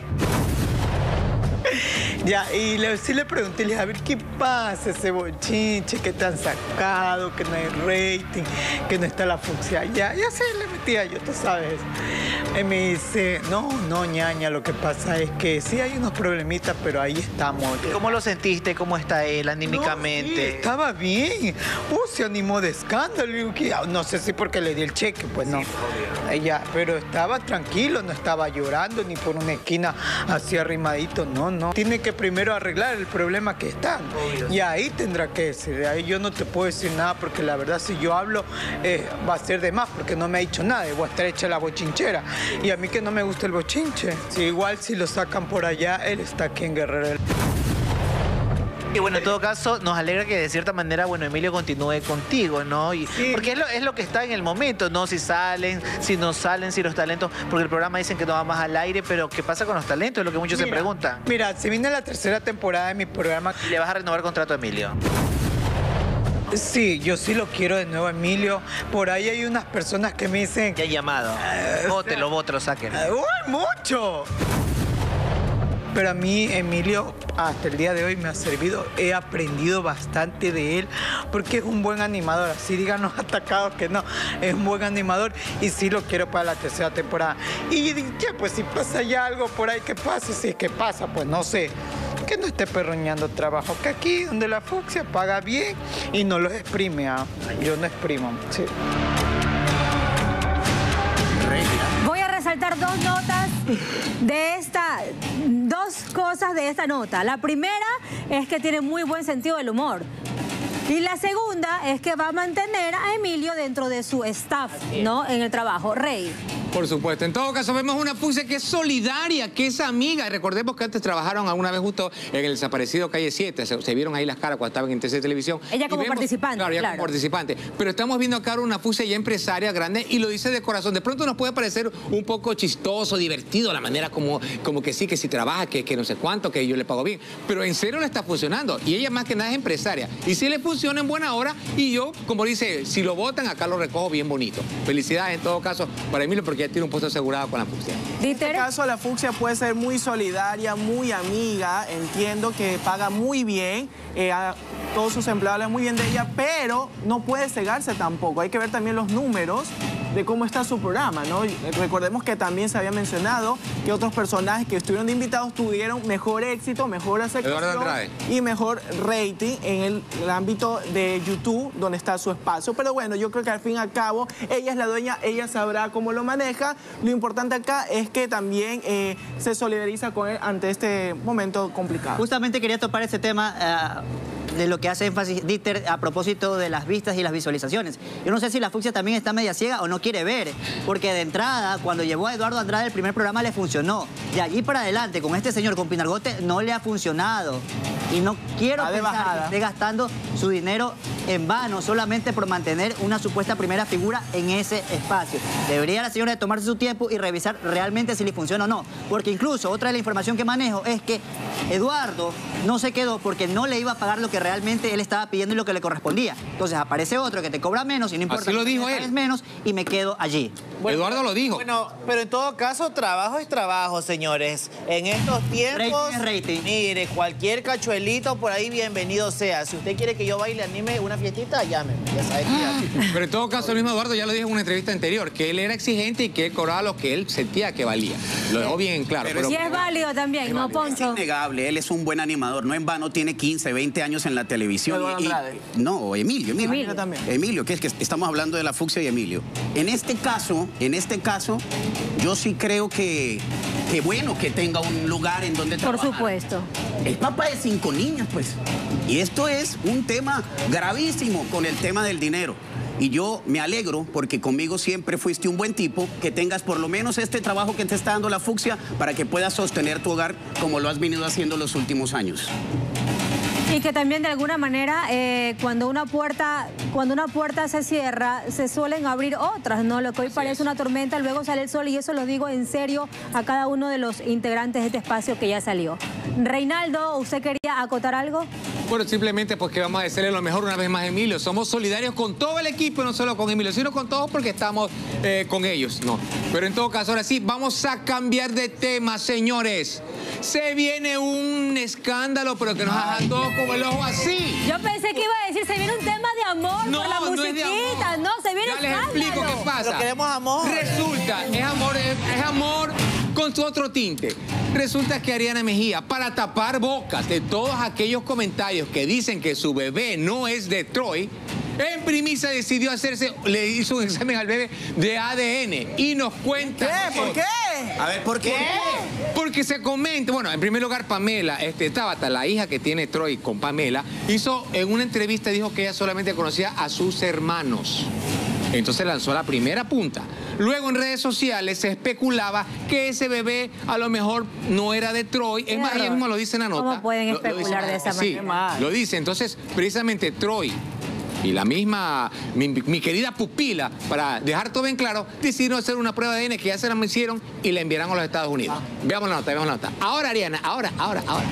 Ya, y le, sí le pregunté, le dije, a ver, ¿qué pasa ese bochinche que te han sacado, que no hay rating, que no está la Fucsia? Ya, ya se le metía yo, tú sabes. Y me dice, no, no, ñaña, lo que pasa es que sí hay unos problemitas, pero ahí estamos. ¿Cómo lo sentiste? ¿Cómo está él anímicamente? No, sí, estaba bien. Uh, se animó de escándalo. Y que, no sé si porque le di el cheque, pues no. Ella, pero estaba tranquilo, no estaba llorando ni por una esquina así arrimadito. No, no. Tiene que primero arreglar el problema que está. Y ahí tendrá que decir. Ahí yo no te puedo decir nada porque la verdad si yo hablo eh, va a ser de más porque no me ha dicho nada. Y voy a estar hecha la bochinchera. Y a mí que no me gusta el bochinche. Sí, igual si lo sacan por allá, él está aquí en Guerrero. Y bueno, en todo caso, nos alegra que de cierta manera, bueno, Emilio continúe contigo, ¿no? Y, Sí. Porque es lo, es lo que está en el momento, ¿no? Si salen, si no salen, si los talentos... Porque el programa dicen que no va más al aire, pero ¿qué pasa con los talentos? Es lo que muchos se Mira, preguntan. Mira, si viene la tercera temporada de mi programa... ¿Le vas a renovar contrato a Emilio? Sí, yo sí lo quiero de nuevo, Emilio. Por ahí hay unas personas que me dicen... ¿Qué ha llamado? Bótelo, bótelo, saquen. ¡Uy, mucho! Pero a mí, Emilio, hasta el día de hoy me ha servido. He aprendido bastante de él porque es un buen animador. Así digan los atacados que no. Es un buen animador y sí lo quiero para la tercera temporada. Y ya, pues si pasa ya algo por ahí, ¿qué pasa? Si es que pasa, pues no sé. Que no esté perroñando trabajo. Que aquí, donde la Fucsia paga bien y no los exprime. ¿Ah? Yo no exprimo. Sí. Voy a resaltar dos notas de esta, dos cosas de esta nota. La primera es que tiene muy buen sentido del humor. Y la segunda es que va a mantener a Emilio dentro de su staff, ¿no? En el trabajo. Rey. Por supuesto. En todo caso, vemos una Fucsia que es solidaria, que es amiga. Y recordemos que antes trabajaron alguna vez justo en el desaparecido Calle siete. Se, se vieron ahí las caras cuando estaban en T C Televisión. Ella como Y vemos- participante, Claro, ella claro. como participante. Pero estamos viendo acá ahora una Fucsia ya empresaria grande y lo dice de corazón. De pronto nos puede parecer un poco chistoso, divertido, la manera como, como que sí, que si trabaja, que, que no sé cuánto, que yo le pago bien. Pero en serio le está funcionando. Y ella más que nada es empresaria. Y si le funciona en buena hora, y yo, como dice, si lo votan, acá lo recojo bien bonito. Felicidades en todo caso para Emilio porque ya tiene un puesto asegurado con la Fucsia. En este caso, la Fucsia puede ser muy solidaria, muy amiga. Entiendo que paga muy bien. Eh, a todos sus empleados hablan muy bien de ella, pero no puede cegarse tampoco. Hay que ver también los números de cómo está su programa, ¿no? Recordemos que también se había mencionado que otros personajes que estuvieron de invitados tuvieron mejor éxito, mejor aceptación y mejor rating en el, el ámbito de YouTube, donde está su espacio. Pero bueno, yo creo que al fin y al cabo, ella es la dueña, ella sabrá cómo lo maneja. Lo importante acá es que también eh, se solidariza con él ante este momento complicado. Justamente quería topar ese tema uh, de lo que hace énfasis Dieter a propósito de las vistas y las visualizaciones. Yo no sé si la fucsia también está media ciega o no quiere ver, porque de entrada, cuando llevó a Eduardo Andrade el primer programa le funcionó. De allí para adelante, con este señor, con Pinargote, no le ha funcionado. Y no quiero pensar que esté gastando su dinero en vano solamente por mantener una supuesta primera figura en ese espacio. Debería la señora tomarse su tiempo y revisar realmente si le funciona o no. Porque incluso otra de la información que manejo es que Eduardo no se quedó porque no le iba a pagar lo que realmente él estaba pidiendo y lo que le correspondía. Entonces aparece otro que te cobra menos y no importa. Así lo dijo él. Menos y me quedo allí. Bueno, Eduardo lo dijo. Bueno, pero en todo caso, trabajo es trabajo, señores. En estos tiempos, rating es rating. Mire, cualquier cachuelito por ahí, bienvenido sea. Si usted quiere que yo baile, anime una fiestita, llámeme. Ya sabe que ya. Pero en todo caso, el mismo Eduardo ya lo dijo en una entrevista anterior, que él era exigente y que él cobraba lo que él sentía que valía. Lo dejó bien claro. Pero, pero... Y es válido también, es ¿no, válido. Poncho? Es innegable, él es un buen animador. No en vano tiene quince, veinte años en la televisión. Y, y, no, Emilio, Emilio. Emilio también. Emilio, que es que estamos hablando de la fucsia y Emilio. En este caso, en este caso, yo sí creo que, que bueno que tenga un lugar en donde trabajar. Por supuesto. Es papá de cinco niñas, pues. Y esto es un tema gravísimo con el tema del dinero. Y yo me alegro porque conmigo siempre fuiste un buen tipo, que tengas por lo menos este trabajo que te está dando la fucsia para que puedas sostener tu hogar como lo has venido haciendo los últimos años. Y que también de alguna manera eh, cuando una puerta cuando una puerta se cierra se suelen abrir otras, ¿no? Lo que hoy Así parece es. una tormenta, luego sale el sol, y eso lo digo en serio a cada uno de los integrantes de este espacio que ya salió. Reinaldo, ¿usted quería acotar algo? Bueno, simplemente porque vamos a decirle lo mejor una vez más, Emilio. Somos solidarios con todo el equipo, no solo con Emilio, sino con todos porque estamos eh, con ellos, ¿no? Pero en todo caso, ahora sí, vamos a cambiar de tema, señores. Se viene un escándalo, pero que nos haga todos como el ojo así. Yo pensé que iba a decir, se viene un tema de amor no, por la no musiquita. No, se viene ya un les escándalo. explico qué pasa. Pero queremos amor. Resulta, es amor, es, es amor con su otro tinte. Resulta que Ariana Mejía, para tapar bocas de todos aquellos comentarios que dicen que su bebé no es de Troy, en primicia decidió hacerse, le hizo un examen al bebé de A D N y nos cuenta... ¿Qué? ¿Por qué? A ver, ¿por qué? Porque se comenta, bueno, en primer lugar, Pamela, este, Tabata, la hija que tiene Troy con Pamela, hizo en una entrevista, dijo que ella solamente conocía a sus hermanos. Entonces lanzó la primera punta. Luego en redes sociales se especulaba que ese bebé a lo mejor no era de Troy. Es más, ella misma lo dice en la nota. ¿Cómo pueden especular de esa manera? Sí, lo dice. Entonces, precisamente Troy y la misma, mi, mi querida pupila, para dejar todo bien claro, decidieron hacer una prueba de A D N que ya se la hicieron y la enviaron a los Estados Unidos. Veamos la nota, veamos la nota. Ahora, Ariana, ahora, ahora, ahora.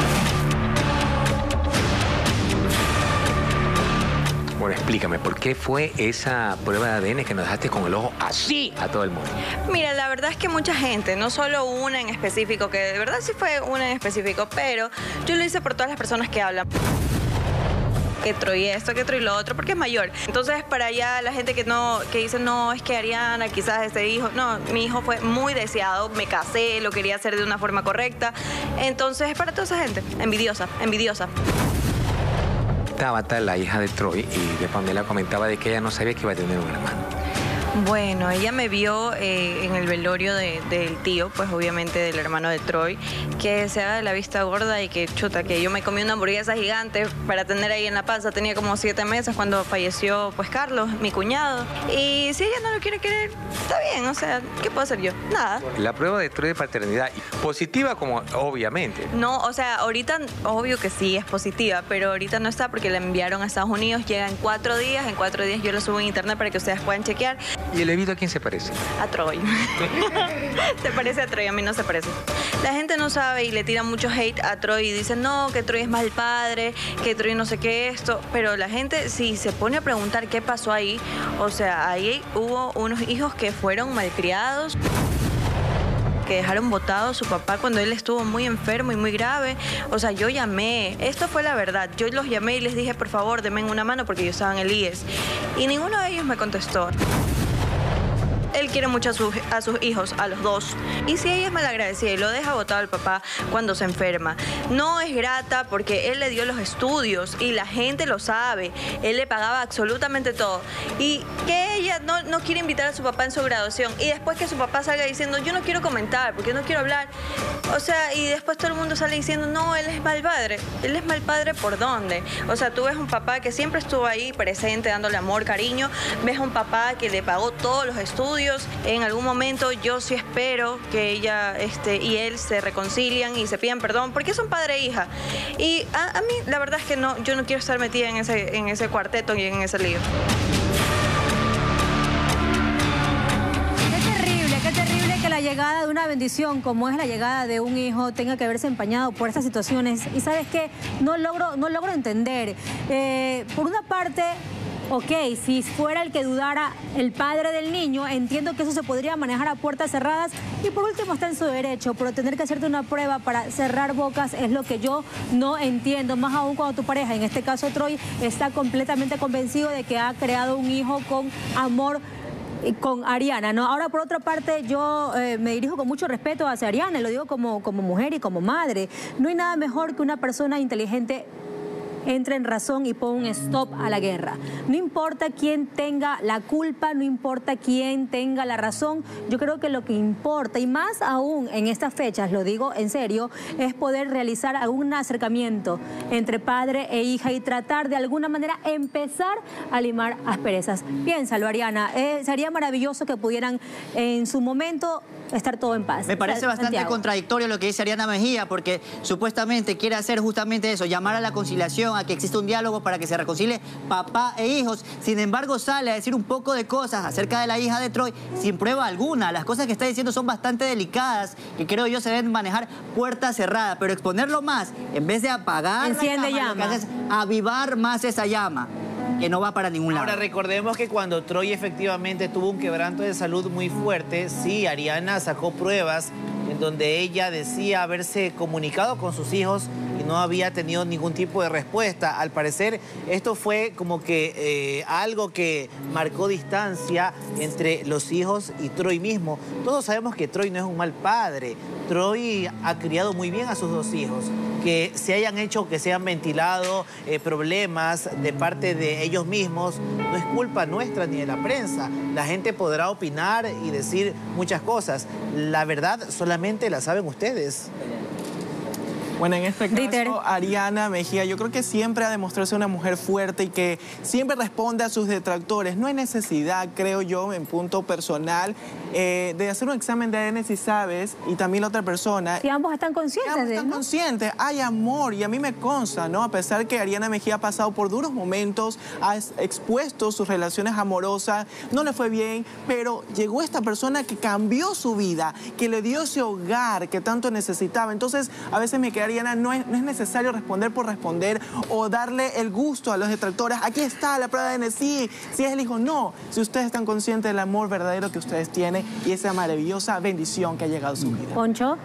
Bueno, explícame, ¿por qué fue esa prueba de A D N que nos dejaste con el ojo así a todo el mundo? Mira, la verdad es que mucha gente, no solo una en específico, que de verdad sí fue una en específico, pero yo lo hice por todas las personas que hablan. Que Troy esto, que Troy lo otro, porque es mayor. Entonces, para allá la gente que no, que dice, no, es que Ariana, quizás este hijo, no, mi hijo fue muy deseado, me casé, lo quería hacer de una forma correcta. Entonces, es para toda esa gente, envidiosa, envidiosa. Tabata, la hija de Troy y de Pamela, comentaba de que ella no sabía que iba a tener un hermano. Bueno, ella me vio eh, en el velorio de, del tío, pues obviamente del hermano de Troy, que se haga de la vista gorda y que chuta, que yo me comí una hamburguesa gigante para tener ahí en la panza. Tenía como siete meses cuando falleció pues Carlos, mi cuñado. Y si ella no lo quiere querer, está bien, o sea, ¿qué puedo hacer yo? Nada. La prueba de Troy de paternidad, positiva como obviamente. No, o sea, ahorita obvio que sí es positiva, pero ahorita no está porque la enviaron a Estados Unidos, llega en cuatro días, en cuatro días yo lo subo en internet para que ustedes puedan chequear. ¿Y el Evito a quién se parece? A Troy. Se parece a Troy, a mí no se parece. La gente no sabe y le tira mucho hate a Troy y dicen, no, que Troy es mal padre, que Troy no sé qué esto, pero la gente si se pone a preguntar qué pasó ahí, o sea, ahí hubo unos hijos que fueron malcriados, que dejaron botado a su papá cuando él estuvo muy enfermo y muy grave. O sea, yo llamé, esto fue la verdad, yo los llamé y les dije, por favor, denme una mano porque yo estaba en el I E S y ninguno de ellos me contestó. él quiere mucho a sus, a sus hijos, a los dos. Y si ella es malagradecida y lo deja botado al papá cuando se enferma, no es grata porque él le dio los estudios y la gente lo sabe. Él le pagaba absolutamente todo. Y que ella no, no quiere invitar a su papá en su graduación y después que su papá salga diciendo, yo no quiero comentar porque no quiero hablar. O sea, y después todo el mundo sale diciendo, no, él es mal padre. ¿Él es mal padre por dónde? O sea, tú ves un papá que siempre estuvo ahí presente, dándole amor, cariño. Ves a un papá que le pagó todos los estudios. En algún momento yo sí espero que ella este, y él se reconcilian y se pidan perdón, porque son padre e hija. Y a, a mí la verdad es que no, yo no quiero estar metida en ese, en ese cuarteto y en ese lío. Qué terrible, qué terrible que la llegada de una bendición como es la llegada de un hijo tenga que verse empañado por estas situaciones. Y sabes qué, no logro, no logro entender. Eh, por una parte, ok, si fuera el que dudara el padre del niño, entiendo que eso se podría manejar a puertas cerradas y por último está en su derecho, pero tener que hacerte una prueba para cerrar bocas es lo que yo no entiendo, más aún cuando tu pareja, en este caso Troy, está completamente convencido de que ha creado un hijo con amor con Ariana, ¿no? Ahora, por otra parte, yo eh, me dirijo con mucho respeto hacia Ariana, y lo digo como, como mujer y como madre. No hay nada mejor que una persona inteligente entre en razón y ponga un stop a la guerra. No importa quién tenga la culpa, no importa quién tenga la razón, yo creo que lo que importa, y más aún en estas fechas, lo digo en serio, es poder realizar algún acercamiento entre padre e hija y tratar de alguna manera empezar a limar asperezas. Piénsalo, Ariana, eh, sería maravilloso que pudieran en su momento estar todo en paz. Me parece bastante Santiago. contradictorio lo que dice Ariana Mejía, porque supuestamente quiere hacer justamente eso, llamar a la conciliación, a que exista un diálogo para que se reconcilie papá e hijos. Sin embargo, sale a decir un poco de cosas acerca de la hija de Troy sin prueba alguna. Las cosas que está diciendo son bastante delicadas, que creo yo se deben manejar puertas cerradas, pero exponerlo más, en vez de apagar Enciende la llama, llama. lo que hace es avivar más esa llama, que no va para ningún lado. Ahora, recordemos que cuando Troy efectivamente tuvo un quebranto de salud muy fuerte, sí, Ariana sacó pruebas en donde ella decía haberse comunicado con sus hijos y no había tenido ningún tipo de respuesta. Al parecer, esto fue como que eh, algo que marcó distancia entre los hijos y Troy mismo. Todos sabemos que Troy no es un mal padre. Troy ha criado muy bien a sus dos hijos. Que se hayan hecho, que se hayan ventilado eh, problemas de parte de ellos mismos, no es culpa nuestra ni de la prensa. La gente podrá opinar y decir muchas cosas. La verdad solamente la saben ustedes. Bueno, en este caso, Dieter. Ariana Mejía, yo creo que siempre ha demostrado ser una mujer fuerte y que siempre responde a sus detractores. No hay necesidad, creo yo, en punto personal, eh, de hacer un examen de A D N si sabes, y también la otra persona. Si ambos están conscientes ambos de están ¿no? conscientes, hay amor, y a mí me consta, ¿no? A pesar que Ariana Mejía ha pasado por duros momentos, ha expuesto sus relaciones amorosas, no le fue bien, pero llegó esta persona que cambió su vida, que le dio ese hogar que tanto necesitaba. Entonces, a veces me queda Ariana, no es, no es necesario responder por responder o darle el gusto a los detractores. Aquí está la prueba de A D N, sí, si es el hijo, no. Si ustedes están conscientes del amor verdadero que ustedes tienen y esa maravillosa bendición que ha llegado a su vida. Poncho.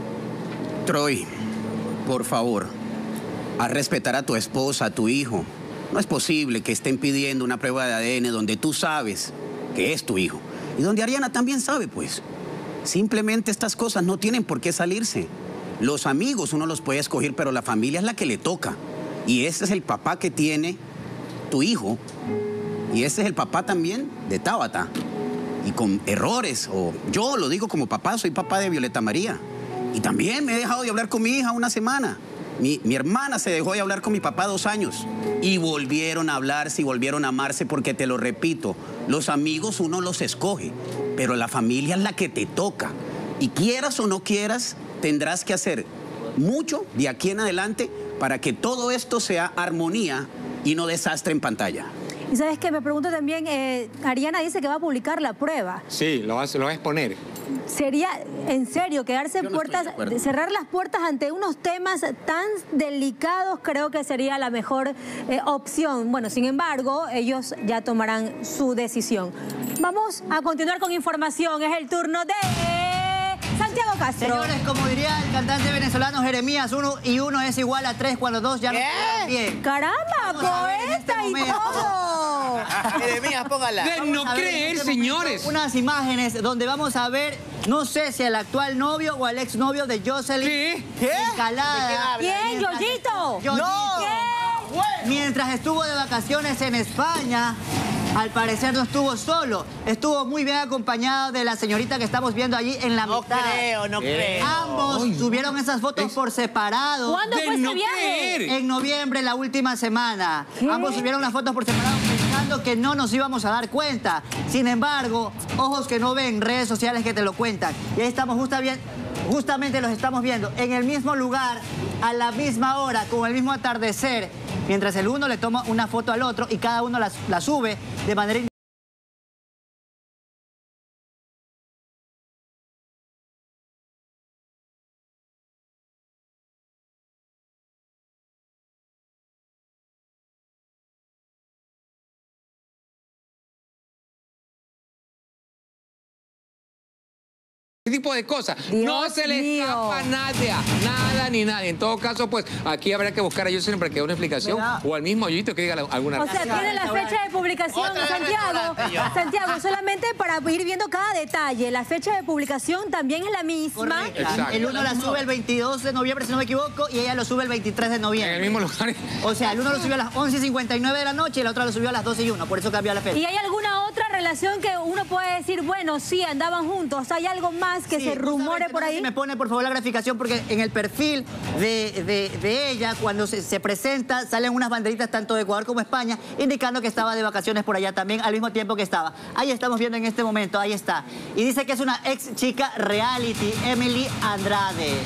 Troy, por favor, a respetar a tu esposa, a tu hijo. No es posible que estén pidiendo una prueba de A D N donde tú sabes que es tu hijo y donde Ariana también sabe, pues. Simplemente estas cosas no tienen por qué salirse. Los amigos uno los puede escoger, pero la familia es la que le toca. Y ese es el papá que tiene tu hijo. Y ese es el papá también de Tabata. Y con errores, o yo lo digo como papá, soy papá de Violeta María. Y también me he dejado de hablar con mi hija una semana. Mi, mi hermana se dejó de hablar con mi papá dos años. Y volvieron a hablarse y volvieron a amarse porque, te lo repito, los amigos uno los escoge, pero la familia es la que te toca. Y quieras o no quieras, tendrás que hacer mucho de aquí en adelante para que todo esto sea armonía y no desastre en pantalla. Y sabes que me pregunto también, eh, Ariana dice que va a publicar la prueba. Sí, lo va, lo va a exponer. ¿Sería en serio quedarse Yo no puertas, estoy de acuerdo. cerrar las puertas ante unos temas tan delicados? Creo que sería la mejor eh, opción. Bueno, sin embargo, ellos ya tomarán su decisión. Vamos a continuar con información. Es el turno de Santiago Castro. Señores, como diría el cantante venezolano Jeremías, uno y uno es igual a tres cuando dos ya no quedan bien. ¡Caramba, Vamos a ver en este poeta y momento. todo! Jeremías, póngala. De no Vamos a ver en creer, este señores. momento Unas imágenes donde vamos a ver, no sé si al actual novio o al exnovio de Jocelyn. ¿Qué? ¿Qué? Escalada. ¿Quién, Yoyito? Yoyito. No. Mientras estuvo de vacaciones en España, al parecer no estuvo solo. Estuvo muy bien acompañado de la señorita que estamos viendo allí en la No mitad. creo, no creo. Ambos Ay, subieron esas fotos es- por separado. ¿Cuándo De fue no este viaje? creer. En noviembre, la última semana. ¿Qué? Ambos subieron las fotos por separado pensando que no nos íbamos a dar cuenta. Sin embargo, ojos que no ven, redes sociales que te lo cuentan. Y ahí estamos justa bien, justamente los estamos viendo en el mismo lugar, a la misma hora, con el mismo atardecer, mientras el uno le toma una foto al otro y cada uno la, la sube de manera individual. Ese tipo de cosas. Dios no se le mío. escapa nada, nada ni nadie. En todo caso, pues aquí habrá que buscar a Jocelyn para que dé una explicación Mira. o al mismo Yoyito que diga la- alguna O sea, tiene la fecha de publicación, Otra vez Santiago. restaurante, yo. Santiago, solamente para ir viendo cada detalle. La fecha de publicación también es la misma. Correcto. Exacto. El uno la sube el veintidós de noviembre, si no me equivoco, y ella lo sube el veintitrés de en el noviembre. mismo lugar. O sea, el uno lo subió a las once y cincuenta y nueve de la noche y la otra lo subió a las doce y uno, por eso cambió la fecha. ¿Y hay alguna otra relación que uno puede decir, bueno, sí, andaban juntos? ¿Hay algo más que Sí, se rumore justamente, por no sé ahí? si me pone por favor la graficación porque en el perfil de, de- de ella, cuando se, se presenta, salen unas banderitas tanto de Ecuador como España, indicando que estaba de vacaciones por allá también, al mismo tiempo que estaba. Ahí estamos viendo en este momento, ahí está. Y dice que es una ex chica reality, Emily Andrade.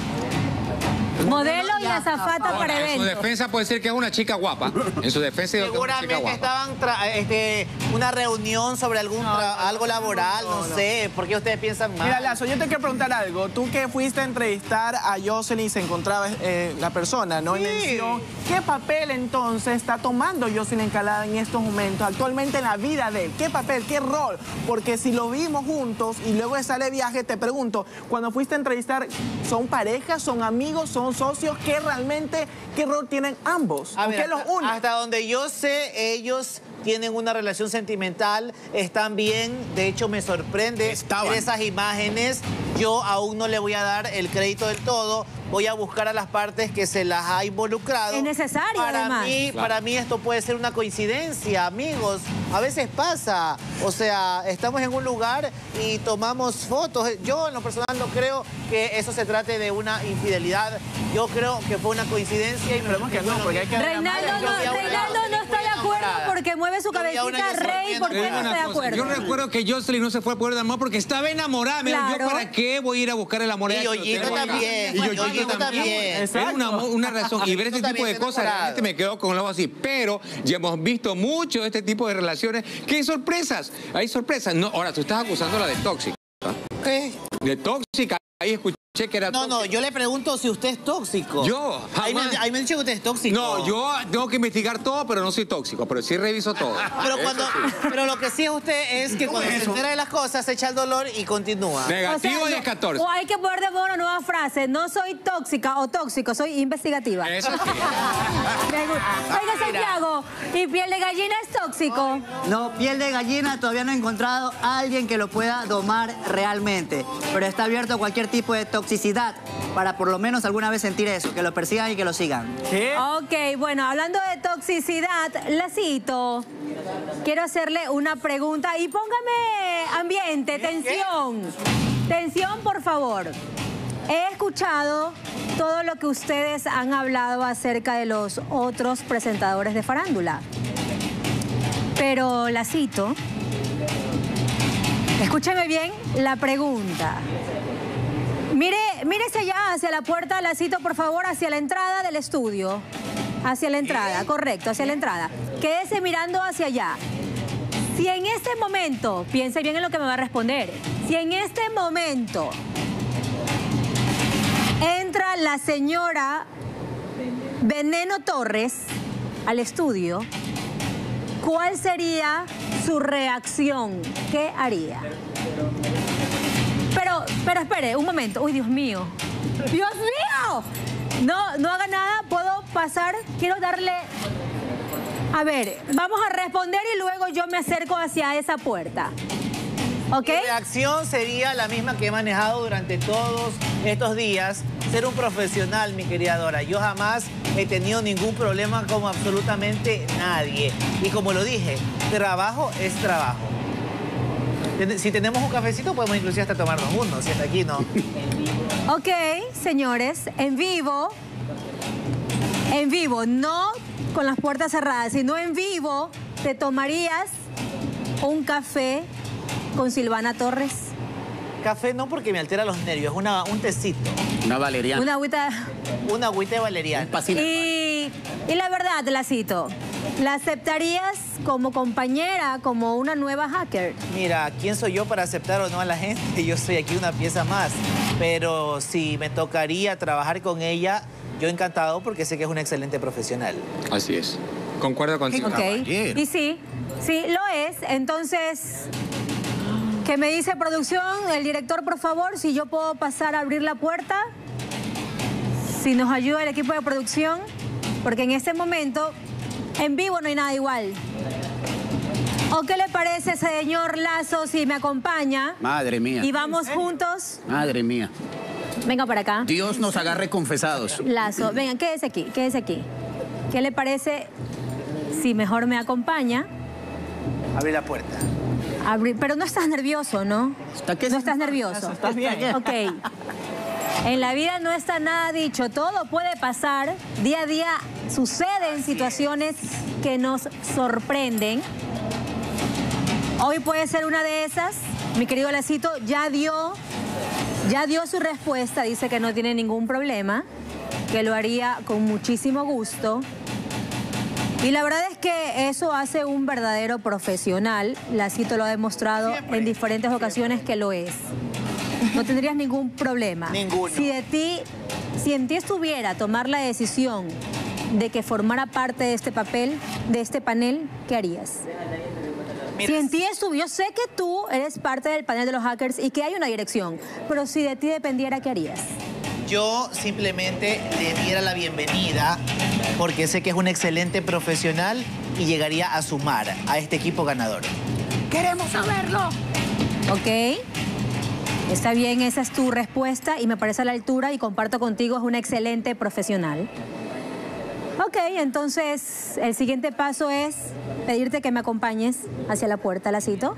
Modelo y azafata para En su eventos. defensa puede ser que es una chica guapa. En su defensa digo que es una chica Seguramente guapa. estaban tra- este, una reunión sobre algún tra- algo laboral, no, sé. ¿Por qué ustedes piensan mal? Mira, Lazo, yo te quiero preguntar algo. Tú que fuiste a entrevistar a Jocelyn y se encontraba eh, la persona, ¿no? En mención. ¿Qué papel entonces está tomando Jocelyn Escalada en estos momentos, actualmente en la vida de él? ¿Qué papel, qué rol? Porque si lo vimos juntos y luego de sale viaje, te pregunto, cuando fuiste a entrevistar, ¿son parejas, son amigos, son socios? ¿Qué realmente, qué rol tienen ambos? A ¿O ver, qué los hasta, une? hasta donde yo sé, ellos tienen una relación sentimental, están bien. De hecho, me sorprende Estaban. ver esas imágenes. Yo aún no le voy a dar el crédito del todo. Voy a buscar a las partes que se las ha involucrado. Es necesario, para además. Mí, Claro. Para mí esto puede ser una coincidencia, amigos. A veces pasa. O sea, estamos en un lugar y tomamos fotos. Yo, en lo personal, no creo que eso se trate de una infidelidad. Yo creo que fue una coincidencia. Y Esperemos que no, porque hay que... Reinaldo Yo no, vi a una- Reinaldo no está de acuerdo porque mueve su Yo vi a una cabecita, que Rey, ¿por Te qué digo no una está de cosa, acuerdo? Yo recuerdo que Jocelyn no se fue a poder de amor porque estaba enamorada. Mira, Claro. ¿yo para qué voy a ir a buscar el amor? Y Yoyito Tengo- también, Y Yoyito Yoyito también. también. Era una, una razón. Y ver este Yoyito tipo de también cosas, enamorado. realmente me quedo con el ojo así. Pero ya hemos visto mucho de este tipo de relaciones que hay sorpresas. Hay sorpresas. No, ahora, tú estás acusándola de tóxica. ¿Qué? De tóxica. Ahí escuché que era No, no, tóxica. yo le pregunto si usted es tóxico. Yo, Ahí me, jamás. ahí me han dicho que usted es tóxico. No, yo tengo que investigar todo, pero no soy tóxico. Pero sí reviso todo. Pero, Eso cuando, sí. pero lo que sí es usted es que cuando se entera de las cosas se echa el dolor y continúa. Negativo O sea, diez catorce. O hay que poner de moda una nueva frase. No soy tóxica o tóxico, soy investigativa. Eso sí. Me gusta. Oiga, Santiago, ¿y piel de gallina es tóxico? No, piel de gallina todavía no he encontrado a alguien que lo pueda domar realmente, pero está abierto a cualquier tipo de toxicidad para por lo menos alguna vez sentir eso, que lo persigan y que lo sigan. ¿Qué? Ok, bueno, hablando de toxicidad, Lacito, quiero hacerle una pregunta y póngame ambiente, tensión. Tensión, por favor. He escuchado todo lo que ustedes han hablado acerca de los otros presentadores de farándula. Pero, Lacito, escúchame bien la pregunta. Mire, mírese allá hacia la puerta, Lacito, por favor, hacia la entrada del estudio. Hacia la entrada, correcto, hacia la entrada. Quédese mirando hacia allá. Si en este momento, piense bien en lo que me va a responder, si en este momento entra la señora Veneno Torres al estudio, ¿cuál sería su reacción? ¿Qué haría? Pero, pero espere, un momento. Uy, Dios mío. ¡Dios mío! No, no haga nada. ¿Puedo pasar? Quiero darle A ver, vamos a responder y luego yo me acerco hacia esa puerta. ¿Ok? Mi reacción sería la misma que he manejado durante todos estos días. Ser un profesional, mi querida Dora. Yo jamás he tenido ningún problema con absolutamente nadie. Y como lo dije, trabajo es trabajo. Si tenemos un cafecito, podemos inclusive hasta tomarnos uno, si hasta aquí no. Ok, señores, en vivo, en vivo, no con las puertas cerradas, sino en vivo, ¿te tomarías un café con Silvana Torres? Café no, porque me altera los nervios, una, un tecito. Una valeriana. Una agüita. Una agüita de valeriana. Y, y la verdad, la cito, ¿la aceptarías como compañera, como una nueva hacker? Mira, ¿quién soy yo para aceptar o no a la gente? Yo soy aquí una pieza más. Pero si me tocaría trabajar con ella, yo encantado porque sé que es una excelente profesional. Así es. Concuerdo contigo. Ok. Y sí, sí, lo es. Entonces, ¿qué me dice producción? El director, por favor, si yo puedo pasar a abrir la puerta. Si nos ayuda el equipo de producción. Porque en este momento, en vivo no hay nada igual. ¿O qué le parece, señor Lazo, si me acompaña? Madre mía. Y vamos juntos. Madre mía. Venga para acá. Dios nos agarre confesados. Lazo, venga, quédese aquí, quédese aquí. ¿Qué le parece si mejor me acompaña? Abre la puerta. Abrir, pero no estás nervioso, ¿no? No estás nervioso. ¿Estás bien? Ok. En la vida no está nada dicho, todo puede pasar. Día a día suceden situaciones que nos sorprenden. Hoy puede ser una de esas. Mi querido Lacito ya dio, ya dio su respuesta, dice que no tiene ningún problema, que lo haría con muchísimo gusto. Y la verdad es que eso hace un verdadero profesional. Lacito lo ha demostrado Siempre. en diferentes ocasiones que lo es. No tendrías ningún problema. Ninguno. Si de ti, si en ti estuviera tomar la decisión de que formara parte de este papel, de este panel, ¿qué harías? Mira, si en ti estuviera, yo sé que tú eres parte del panel de los hackers y que hay una dirección, pero si de ti dependiera, ¿qué harías? Yo simplemente le diera la bienvenida porque sé que es un excelente profesional y llegaría a sumar a este equipo ganador. ¡Queremos saberlo! Ok. Está bien, esa es tu respuesta y me parece a la altura y comparto contigo, es una excelente profesional. Ok, entonces el siguiente paso es pedirte que me acompañes hacia la puerta, Lacito.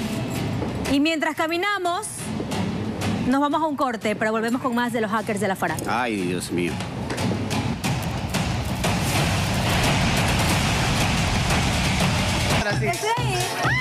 Y mientras caminamos, nos vamos a un corte, pero volvemos con más de los hackers de la farándula. Ay, Dios mío. Estoy ahí.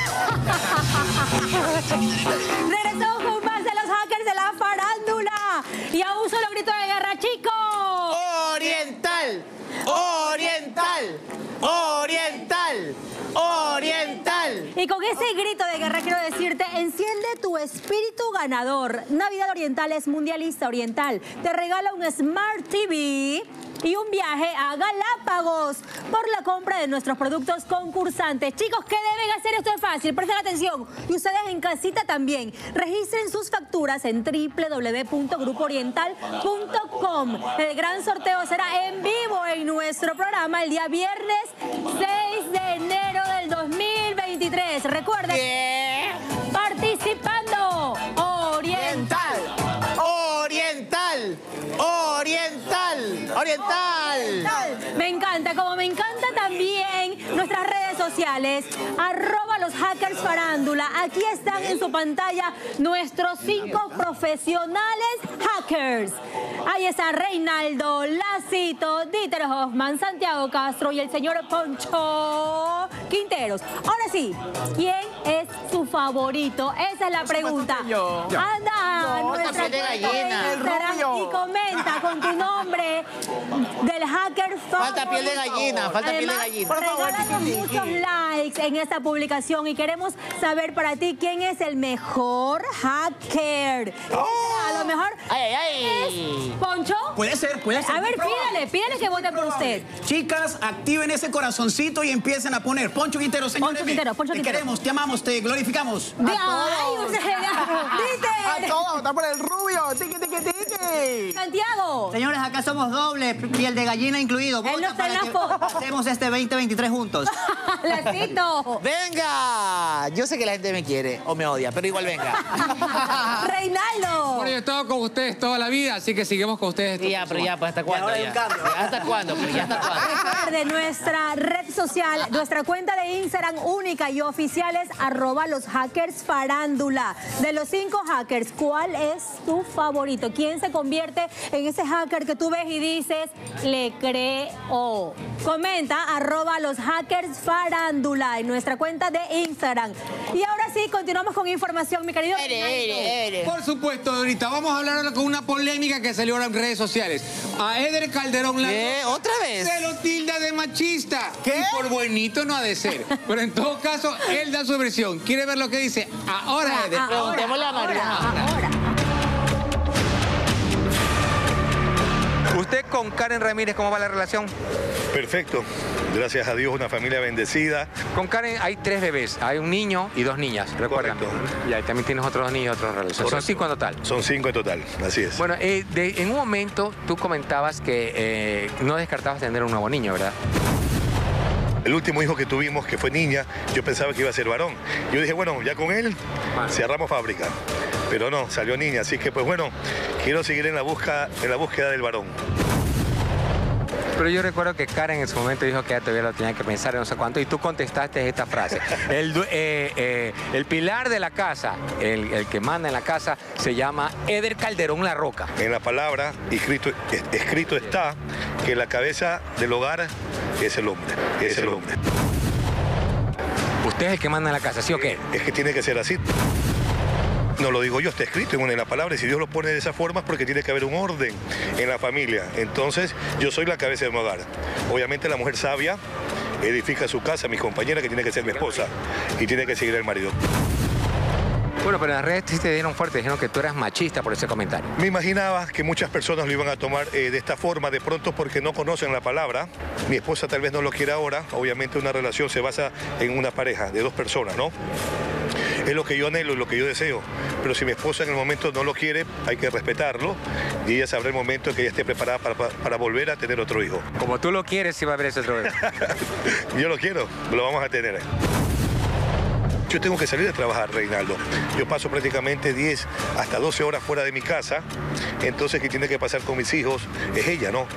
Regresamos con más de los hackers de la farándula. Y a un solo grito de guerra, chicos. Oriental, oriental, oriental, oriental. Y con ese grito de guerra quiero decirte, enciende tu espíritu ganador. Navidad Oriental es mundialista oriental. Te regala un Smart T V y un viaje a Galápagos por la compra de nuestros productos concursantes. Chicos, ¿qué deben hacer? Esto es fácil, presten atención. Y ustedes en casita también. Registren sus facturas en w w w punto grupo oriental punto com. El gran sorteo será en vivo en nuestro programa el día viernes seis de enero del dos mil veintitrés. Recuerden, yeah. participando Oriental. Oriental. Oriental. Oriental. Me encanta, como me encanta también nuestras redes sociales, arroba los hackers farándula. Aquí están en su pantalla nuestros cinco profesionales hackers. Ahí está Reinaldo, Lacito, Dieter Hoffman, Santiago Castro y el señor Poncho Quinteros. Ahora sí, ¿quién es su favorito? Esa es la pregunta. Yo. Anda, No, nuestra también de cuenta gallina. de Instagram El rubio. y comenta con tu nombre del hacker favorito. Falta piel de gallina, falta piel de Además, gallina. Por favor, regálanos Tiki. muchos likes en esta publicación y queremos saber para ti quién es el mejor hacker. A lo mejor Ay, ay, ay. es Poncho. Puede ser, puede ser. A ver, pídale, pídale que voten por usted. Chicas, activen ese corazoncito y empiecen a poner. Poncho Quintero, señor. Poncho M, Quintero, Poncho te Quintero. queremos, te amamos, te glorificamos. Ay, usted, A Dieter. todos, está por el rubio. Tiki, tiki, tiki. ¡Ey! Santiago. Señores, acá somos doble, piel de gallina incluido. Él no Vota está en para la que foto. hacemos este veinte veintitrés juntos. Lacito. ¡Venga! Yo sé que la gente me quiere o me odia, pero igual venga. Reinaldo. Bueno, yo he estado con ustedes toda la vida, así que seguimos con ustedes. Y ya, pero ya, pues ¿hasta cuándo? ahora hay Ya? un cambio. Ya, ¿hasta cuándo? Pues, ya hasta cuándo. Recuerde nuestra red social, nuestra cuenta de Instagram única y oficial es arroba los hackers farándula. De los cinco hackers, ¿cuál es tu favorito? ¿Quién se convierte en ese hacker que tú ves y dices, le creo? Comenta arroba los hackers farándula en nuestra cuenta de Instagram. Y ahora sí, continuamos con información, mi querido. Por supuesto, ahorita vamos a hablar ahora con una polémica que salió ahora en redes sociales. A Eder Calderón la ¿Qué? ¿Otra vez? se lo tilda de machista. ¿Qué? Y por buenito no ha de ser. Pero en todo caso, él da su versión. ¿Quiere ver lo que dice? Ahora, Eder. Ahora, Preguntémosle a María. ahora, ahora. ¿Usted con Karen Ramírez cómo va la relación? Perfecto, gracias a Dios, una familia bendecida. Con Karen hay tres bebés, hay un niño y dos niñas, recuerda. Correcto. Y ahí también tienes otros dos niños y otros relaciones. Son Correcto. cinco en total. Son cinco en total, así es. Bueno, eh, de- en un momento tú comentabas que eh, no descartabas tener un nuevo niño, ¿verdad? El último hijo que tuvimos, que fue niña, yo pensaba que iba a ser varón. Yo dije, bueno, ya con él cerramos fábrica. Pero no, salió niña, así que pues bueno, quiero seguir en la, busca, en la búsqueda del varón. Pero yo recuerdo que Karen en su momento dijo que ella todavía lo tenía que pensar en no sé cuánto, y tú contestaste esta frase. El, du- eh, eh, el pilar de la casa, el, el que manda en la casa, se llama Eder Calderón La Roca. En la palabra escrito, es- escrito está que la cabeza del hogar es el hombre, es el hombre. Usted es el que manda en la casa, ¿sí o qué? Es que tiene que ser así. No lo digo yo, está escrito en una de las palabras. Si Dios lo pone de esa forma es porque tiene que haber un orden en la familia. Entonces, yo soy la cabeza de un hogar. Obviamente la mujer sabia edifica su casa, mi compañera que tiene que ser mi esposa y tiene que seguir el marido. Bueno, pero en las redes sí te dieron fuerte, dijeron que tú eras machista por ese comentario. Me imaginaba que muchas personas lo iban a tomar eh, de esta forma, de pronto porque no conocen la palabra. Mi esposa tal vez no lo quiera ahora. Obviamente una relación se basa en una pareja de dos personas, ¿no? Es lo que yo anhelo, es lo que yo deseo. Pero si mi esposa en el momento no lo quiere, hay que respetarlo y ella sabrá el momento en que ella esté preparada para, para, para volver a tener otro hijo. Como tú lo quieres, sí va a haber ese otro bebé. Yo lo quiero, lo vamos a tener. Yo tengo que salir a trabajar, Reinaldo. Yo paso prácticamente diez hasta doce horas fuera de mi casa, entonces quien tiene que pasar con mis hijos es ella, ¿no?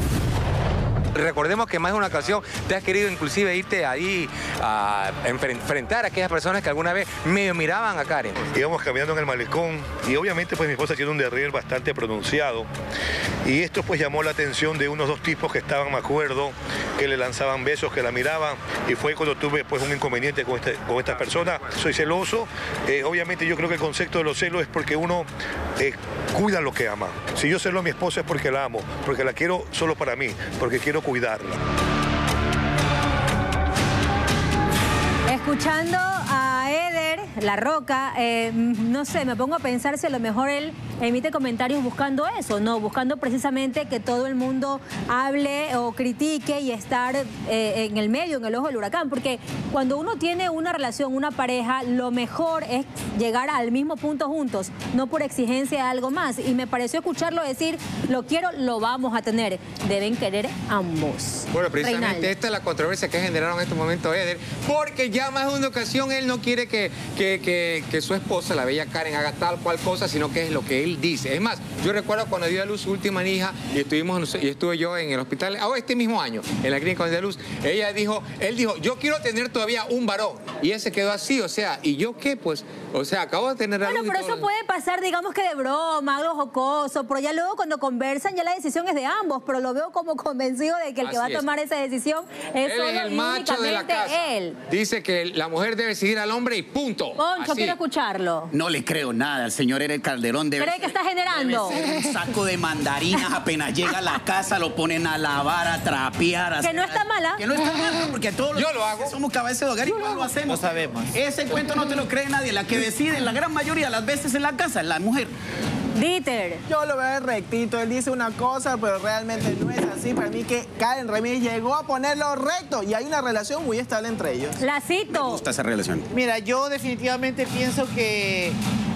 Recordemos que más de una ocasión te has querido inclusive irte ahí a enfren- enfrentar a aquellas personas que alguna vez medio miraban a Karen. Íbamos caminando en el malecón y obviamente pues mi esposa tiene un derrier bastante pronunciado y esto pues llamó la atención de unos dos tipos que estaban, me acuerdo, que le lanzaban besos, que la miraban y fue cuando tuve pues un inconveniente con, este, con estas personas. Soy celoso, eh, obviamente yo creo que el concepto de los celos es porque uno eh, cuida lo que ama. Si yo celo a mi esposa es porque la amo, porque la quiero solo para mí, porque quiero cuidarla. Escuchando a Eder La Roca, eh, no sé, me pongo a pensar si a lo mejor él emite comentarios buscando eso, no, buscando precisamente que todo el mundo hable o critique y estar eh, en el medio, en el ojo del huracán, porque cuando uno tiene una relación, una pareja, lo mejor es llegar al mismo punto juntos, no por exigencia de algo más. Y me pareció escucharlo decir, lo quiero, lo vamos a tener. Deben querer ambos. Bueno, precisamente Reinaldo. esta es la controversia que generaron en este momento Eder, porque ya más de una ocasión él no quiere que, que, que, que su esposa, la bella Karen, haga tal cual cosa, sino que es lo que él dice. Es más, yo recuerdo cuando dio a luz su última hija y estuvimos y estuve yo en el hospital, ah, este mismo año, en la clínica cuando dio a luz, ella dijo, él dijo, yo quiero tener todavía un varón. Y él se quedó así, o sea, ¿y yo qué? Pues, o sea, acabo de tener a Bueno, luz y pero todo eso lo- puede pasar, digamos que de broma, algo jocoso, pero ya luego cuando conversan ya la decisión es de ambos, pero lo veo como convencido de que el que va a Así es. tomar esa decisión es Él solo es el y macho de la únicamente casa. él. Dice que la mujer debe seguir al hombre y punto. Poncho, Así. quiero escucharlo. No le creo nada al señor Eder Calderón. Debe ¿Cree que está generando? debe ser un saco de mandarinas apenas llega a la casa, lo ponen a lavar, a trapear. A Que no hacer- está mala. Que no está mal, porque todos los Yo lo hago. que somos cabeza de hogar y igual lo hacemos. Lo sabemos. Ese cuento no te lo cree nadie. La que decide la gran mayoría de las veces en la casa es la mujer. Dieter. Yo lo veo rectito, él dice una cosa, pero realmente no es así. Para mí que Karen Ramírez llegó a ponerlo recto y hay una relación muy estable entre ellos. Lacito. Me gusta esa relación. Mira, yo definitivamente pienso que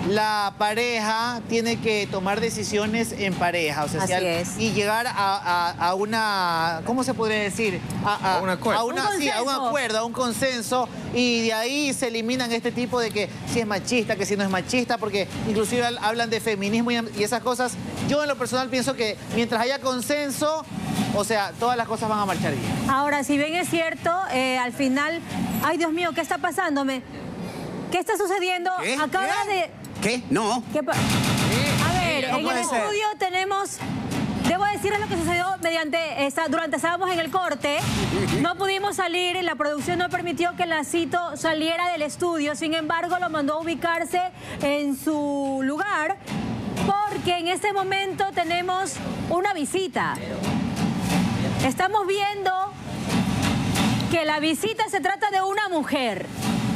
la pareja tiene que tomar decisiones en pareja. O sea, Así si al- es. y llegar a, a- a una, ¿cómo se podría decir? A, A un acuerdo. A, una- Un sí, a un consenso. acuerdo, a un consenso. Y de ahí se eliminan este tipo de que si es machista, que si no es machista, porque inclusive al- hablan de feminismo y, y esas cosas. Yo en lo personal pienso que mientras haya consenso, o sea, todas las cosas van a marchar bien. Ahora, si bien es cierto, eh, al final... Ay, Dios mío, ¿qué está pasándome? ¿Qué está sucediendo? ¿Qué? Acaba ¿Qué? de... ¿Qué? No. ¿Qué pa- A ver, No en puede el ser. estudio tenemos... Debo decirles lo que sucedió mediante esta, durante estábamos en el corte. No pudimos salir, la producción no permitió que Lacito saliera del estudio. Sin embargo, lo mandó a ubicarse en su lugar porque en este momento tenemos una visita. Estamos viendo que la visita se trata de una mujer.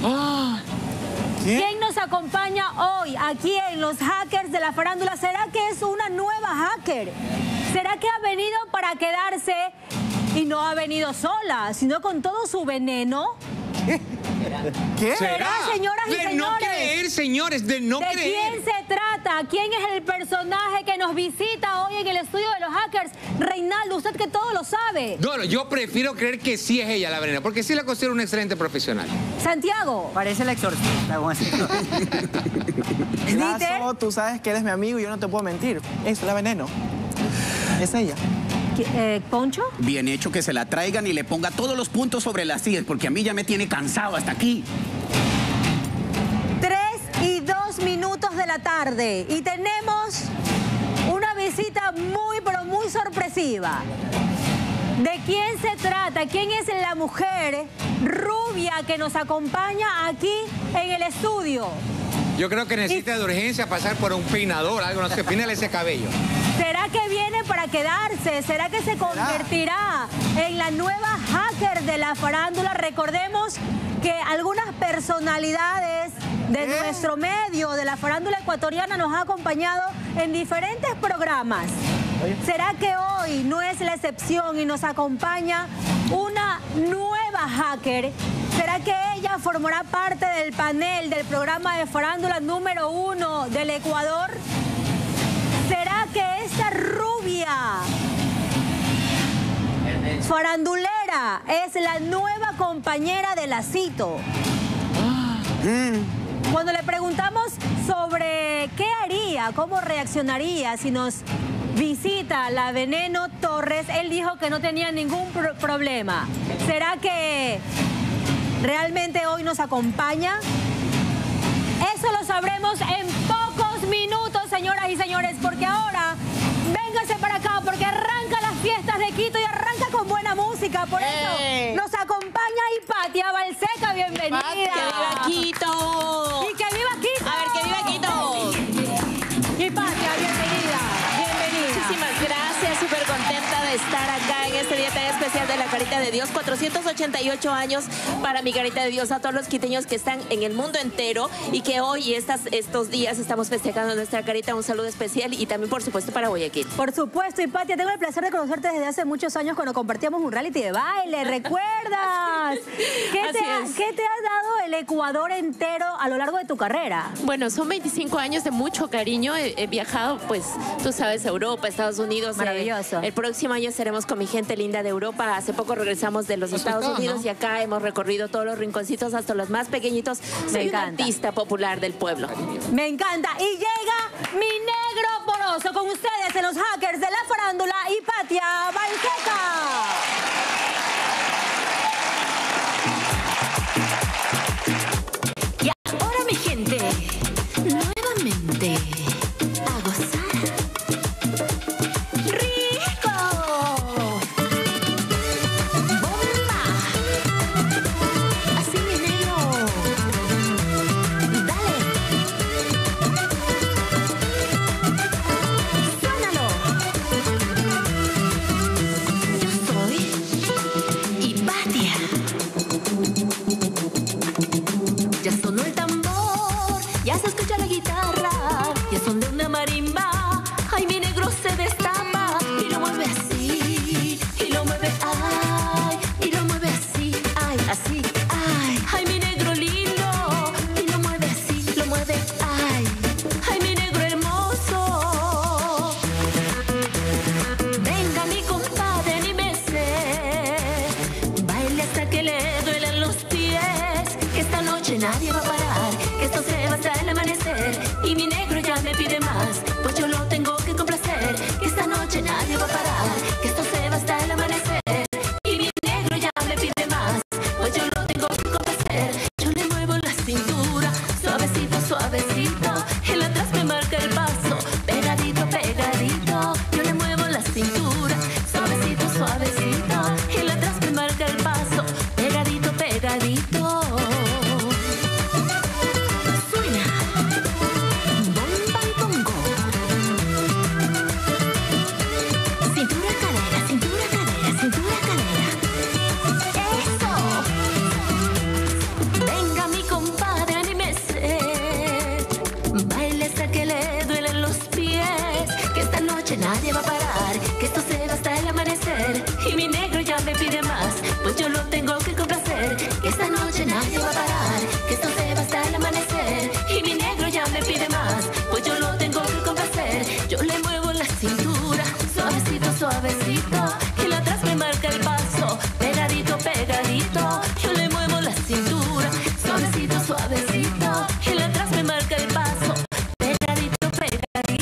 ¿Quién nos acompaña hoy aquí en los hackers de la farándula? ¿Será que es una nueva hacker? ¿Será que ha venido para quedarse y no ha venido sola, sino con todo su veneno? ¿Qué? ¿Será, señoras y de señores? no creer, señores, de no ¿De creer. quién se trata? ¿Quién es el personaje que nos visita hoy en el estudio de los hackers? Reinaldo, usted que todo lo sabe. No, no, yo prefiero creer que sí es ella la veneno, porque sí la considero una excelente profesional. Santiago. Parece el exorcista. Con ese... Lazo, tú sabes que eres mi amigo y yo no te puedo mentir. Eso, la veneno. Es ella. Eh, ¿Poncho? Bien hecho que se la traigan y le ponga todos los puntos sobre las sillas, porque a mí ya me tiene cansado hasta aquí. Tres y dos minutos de la tarde y tenemos una visita muy, pero muy sorpresiva. ¿De quién se trata? ¿Quién es la mujer rubia que nos acompaña aquí en el estudio? Yo creo que necesita de urgencia pasar por un peinador, algo, no sé, pínale ese cabello. ¿Será que viene para quedarse? ¿Será que se convertirá en la nueva hacker de la farándula? Recordemos que algunas personalidades de nuestro medio, de la farándula ecuatoriana, nos han acompañado en diferentes programas. ¿Será que hoy no es la excepción y nos acompaña una nueva hacker? ¿Será que ella formará parte del panel del programa de farándula número uno del Ecuador? ¿Será que esta rubia farandulera es la nueva compañera de Lacito? Cuando le preguntamos sobre qué haría, cómo reaccionaría si nos visita la Veneno Torres, él dijo que no tenía ningún pro- problema. ¿Será que realmente hoy nos acompaña? Eso lo sabremos en pocos minutos, señoras y señores, porque ahora véngase para acá, porque arranca las fiestas de Quito y arranca con buena música. Por ¡Eh! eso nos acompaña Hipatia Balseca, bienvenida. ¡Que viva Quito! ¡Y que viva Quito! A ver, que viva Quito. Hipatia, bienvenida, bienvenida. Muchísimas gracias, súper contenta de estar acá en este día tan especial de la Carita de Dios. cuatrocientos ochenta y ocho años para mi Carita de Dios, a todos los quiteños que están en el mundo entero y que hoy y estas, estos días estamos festejando nuestra Carita. Un saludo especial y también, por supuesto, para Guayaquil. Por supuesto, Hipatia, tengo el placer de conocerte desde hace muchos años cuando compartíamos un reality de baile, ¿recuerdas? ¿Qué, Así te ha, es. ¿Qué te ha dado el Ecuador entero a lo largo de tu carrera? Bueno, son veinticinco años de mucho cariño. He, he viajado, pues, tú sabes, a Europa, Estados Unidos. Maravilloso. Eh, el próximo año estaremos con mi gente linda de Europa. Hace poco regresamos de los Estados está, Unidos ¿no? y acá hemos recorrido todos los rinconcitos hasta los más pequeñitos. Soy una encanta. artista popular del pueblo. Me encanta. Y llega mi negro poroso con ustedes en los hackers de la farándula, Hipatia Balseca. Y ahora, mi gente, nuevamente a gozar. ¡Rico! ¡Bomba! Así, mi negro. Dale. Suénalo. Yo soy nadie va a parar, que esto se va hasta el amanecer. Y mi negro ya me pide más, pues yo lo tengo que complacer. Que esta noche nadie va a parar, que esto se va hasta el amanecer. Y mi negro ya me pide más, pues yo lo tengo que complacer. Yo le muevo la cintura, suavecito, suavecito. Y el atrás me marca el paso, pegadito, pegadito. Yo le muevo la cintura, suavecito, suavecito. Y el atrás me marca el paso, pegadito, pegadito.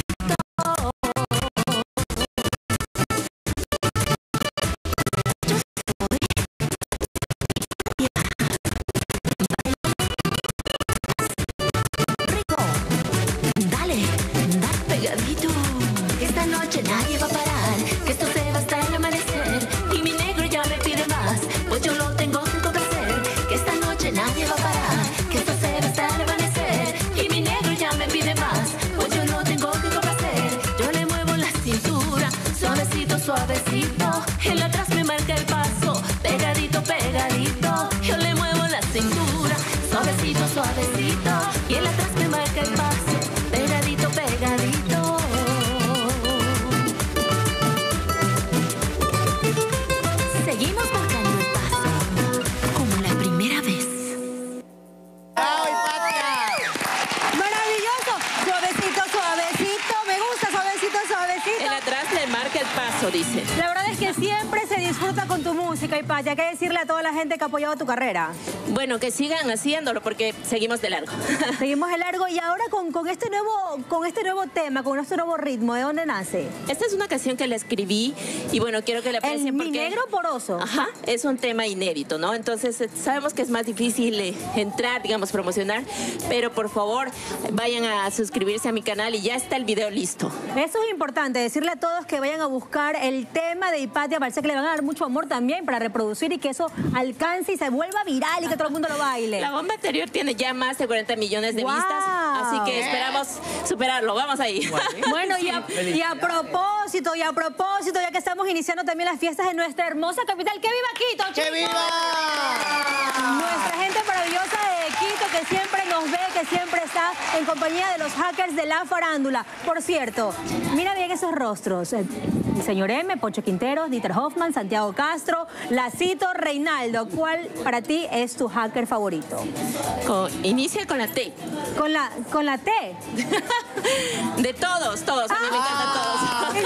Pegadito. Esta noche nadie va a parar, que esto se va hasta el amanecer. Y mi negro ya me pide más, pues yo lo tengo que complacer. Que esta noche nadie va a parar, que esto se va hasta el amanecer. Y mi negro ya me pide más, pues yo lo tengo que complacer. Yo le muevo la cintura, suavecito, suavecito. El atrás me marca el paso, pegadito, pegadito. Yo le muevo la cintura, suavecito, suavecito. Y el atrás me marca el paso, pegadito, pegadito. Seguimos marcando el paso, como la primera vez. ¡Ay, Patia! ¡Maravilloso! Suavecito, suavecito. Me gusta, suavecito, suavecito. El atrás le marca el paso, dice. La verdad es que siempre se disfruta con tu música, Hipatia. Hay que decirle a toda la gente que ha apoyado tu carrera. Bueno, que sigan haciéndolo porque seguimos de largo. Seguimos de largo y ahora con, con, este nuevo, con este nuevo tema, con este nuevo ritmo, ¿de dónde nace? Esta es una canción que la escribí y bueno, quiero que la aprecien El porque... Mi Negro Poroso. Ajá, es un tema inédito, ¿no? Entonces eh, sabemos que es más difícil eh, entrar, digamos, promocionar, pero por favor vayan a suscribirse a mi canal y ya está el video listo. Eso es importante, decirle a todos que vayan a buscar el tema de Hipatia. Parece que le van a dar mucho amor también para reproducir y que eso alcance y se vuelva viral y que todo el mundo lo baile. La bomba anterior tiene ya más de cuarenta millones de Wow. vistas, así que esperamos superarlo. Vamos ahí. Bueno, y a, y a propósito, y a propósito, ya que estamos iniciando también las fiestas en nuestra hermosa capital, ¡que viva Quito, chicos! ¡Que viva! Nuestra gente maravillosa de Quito que siempre nos ve, que siempre está en compañía de los hackers de la farándula. Por cierto, mira bien esos rostros. El señor M, Poncho Quinteros, Dieter Hoffman, Santiago Castro, Lacito, Reinaldo. ¿Cuál para ti es tu hacker favorito? Con, inicia con la T. ¿Con la, con la T? De todos, todos. A mí me encantan todos.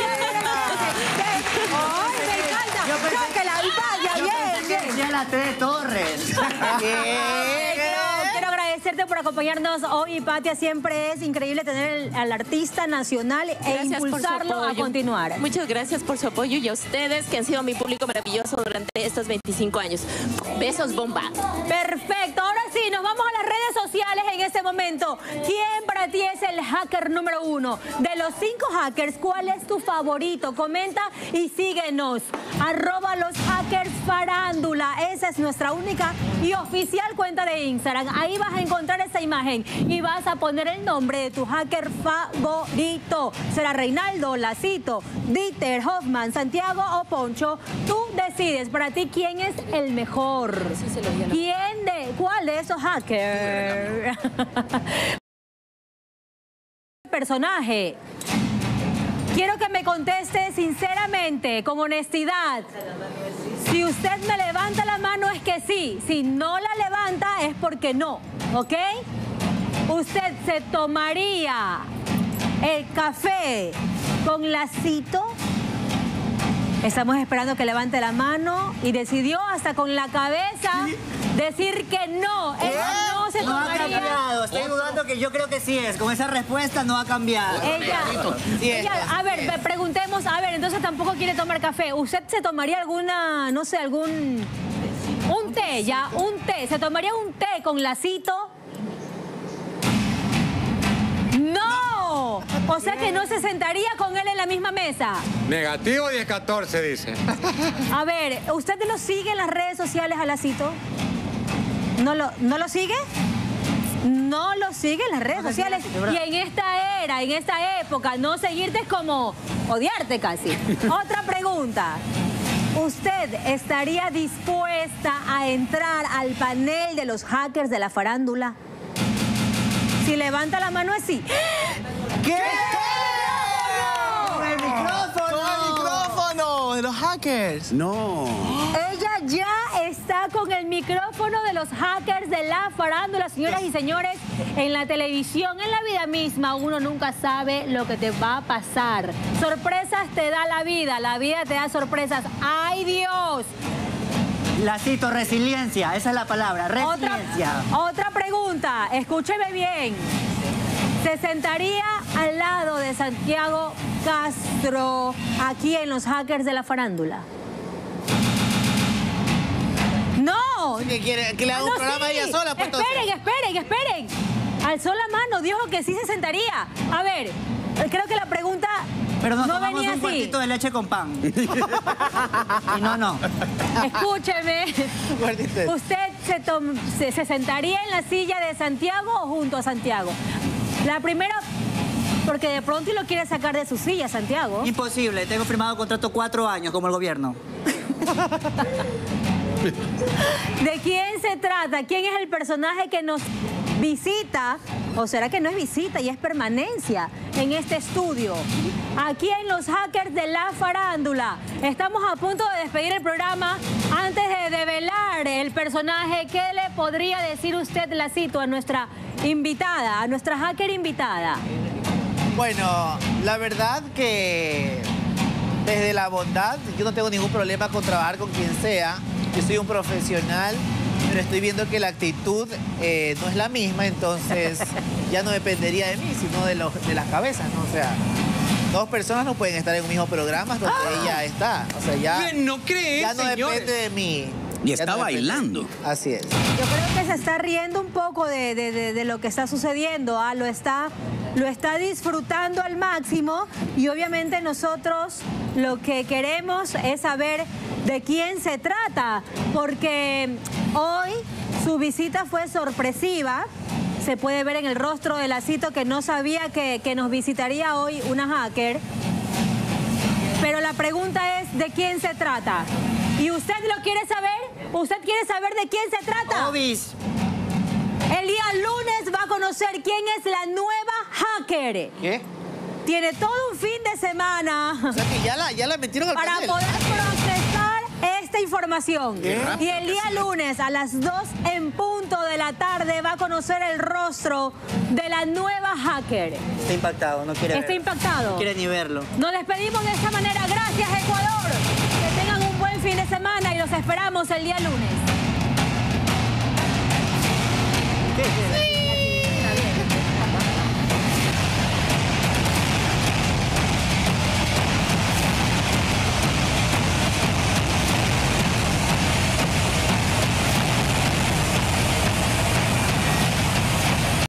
¡Ay, me encanta! Yo pensé- No, que la Hipatia, Yo bien, pensé que bien. decía la T de Torres. Eh, quiero, quiero agradecerte por acompañarnos hoy, Hipatia. Siempre es increíble tener el- al artista nacional e Gracias por su impulsarlo a apoyo. continuar. Muchas gracias por su apoyo y a ustedes que han sido mi público maravilloso durante estos veinticinco años. Besos, bomba. Perfecto, ahora sí, nos vamos a las redes sociales en este momento. ¿Quién para ti es el hacker número uno? De los cinco hackers, ¿cuál es tu favorito? Comenta y síguenos. Arroba los hackers farándula. Esa es nuestra única y oficial cuenta de Instagram. Ahí vas a encontrar esa imagen y vas a poner el nombre de tu hacker favorito. ¿Será Reinaldo, Lacito, Dieter, Hoffman, Santiago o Poncho? Tú decides para ti quién es el mejor. ¿Quién de cuál de esos hackers? Personaje. Quiero que me conteste sinceramente, con honestidad. Si usted me levanta la mano es que sí. Si no la levanta es porque no. ¿Ok? ¿Usted se tomaría el café con Lacito? Estamos esperando que levante la mano y decidió hasta con la cabeza decir que no. Él no se No ha tomaría. cambiado. Estoy dudando que yo creo que sí es. Con esa respuesta no ha cambiado. Ella, ella, a ver, ve- preguntemos, a ver, entonces tampoco quiere tomar café. ¿Usted se tomaría alguna, no sé, algún... un té, ya, un té? ¿Se tomaría un té con Lacito? ¡No! O sea que no se sentaría con él en la misma mesa. Negativo diez catorce, dice. A ver, ¿usted lo sigue en las redes sociales a Lacito? ¿No lo, ¿no lo sigue? No lo sigue en las redes sociales. Y en esta era, en esta época, no seguirte es como odiarte casi. Otra pregunta. ¿Usted estaría dispuesta a entrar al panel de los hackers de la farándula? Si levanta la mano es sí. ¿Qué? Con el micrófono. de los hackers. No. Ella ya está con el micrófono de los hackers de la farándula, señoras y señores. En la televisión, en la vida misma, uno nunca sabe lo que te va a pasar. Sorpresas te da la vida, la vida te da sorpresas. ¡Ay, Dios! La cito, resiliencia, esa es la palabra, resiliencia. Otra, otra pregunta, escúcheme bien. ¿Se sentaría al lado de Santiago Castro aquí en los hackers de la farándula? ¡No! ¿Qué quiere? ¿Que le haga Ah, un no, programa sí. ella sola? Pues, esperen, esperen, esperen. Alzó la mano, dijo que sí se sentaría. A ver, creo que la pregunta Pero nos no tomamos venía un así. cuartito de leche con pan. Y no, no. Escúcheme. ¿Usted se, tom- se, se sentaría en la silla de Santiago o junto a Santiago? La primera, porque de pronto y lo quiere sacar de su silla, Santiago. Imposible, tengo firmado contrato cuatro años como el gobierno. ¿De quién se trata? ¿Quién es el personaje que nos visita? ¿O será que no es visita y es permanencia en este estudio? Aquí en los hackers de la farándula. Estamos a punto de despedir el programa. Antes de develar el personaje, ¿qué le podría decir usted, la cito, a nuestra invitada, a nuestra hacker invitada? Bueno, la verdad que desde la bondad, yo no tengo ningún problema con trabajar con quien sea. Yo soy un profesional, pero estoy viendo que la actitud eh, no es la misma, entonces ya no dependería de mí, sino de, los, de las cabezas, ¿no? O sea, dos personas no pueden estar en un mismo programa donde ¡Ah! ella está. O sea, ya ¿No crees, ya no señores? depende de mí. Y Ya está no depende de bailando. mí. Así es. Yo creo que se está riendo un poco de, de- de- de lo que está sucediendo, ¿ah? Lo está, lo está disfrutando al máximo y obviamente nosotros lo que queremos es saber de quién se trata, porque hoy su visita fue sorpresiva. Se puede ver en el rostro de Lacito que no sabía que, que nos visitaría hoy una hacker. Pero la pregunta es, ¿de quién se trata? ¿Y usted lo quiere saber? ¿Usted quiere saber de quién se trata? Obis. El día lunes va a conocer quién es la nueva hacker. ¿Qué? Tiene todo un fin de semana O sea que ya la, ya la metieron al para panel. poder procesar esta información. Qué rápido. Y el día lunes a las dos en punto de la tarde va a conocer el rostro de la nueva hacker. Está impactado, no quiere Está verlo. impactado. No quiere ni verlo. Nos despedimos de esta manera. Gracias, Ecuador. Que tengan un buen fin de semana y los esperamos el día lunes. ¿Qué? ¿Qué?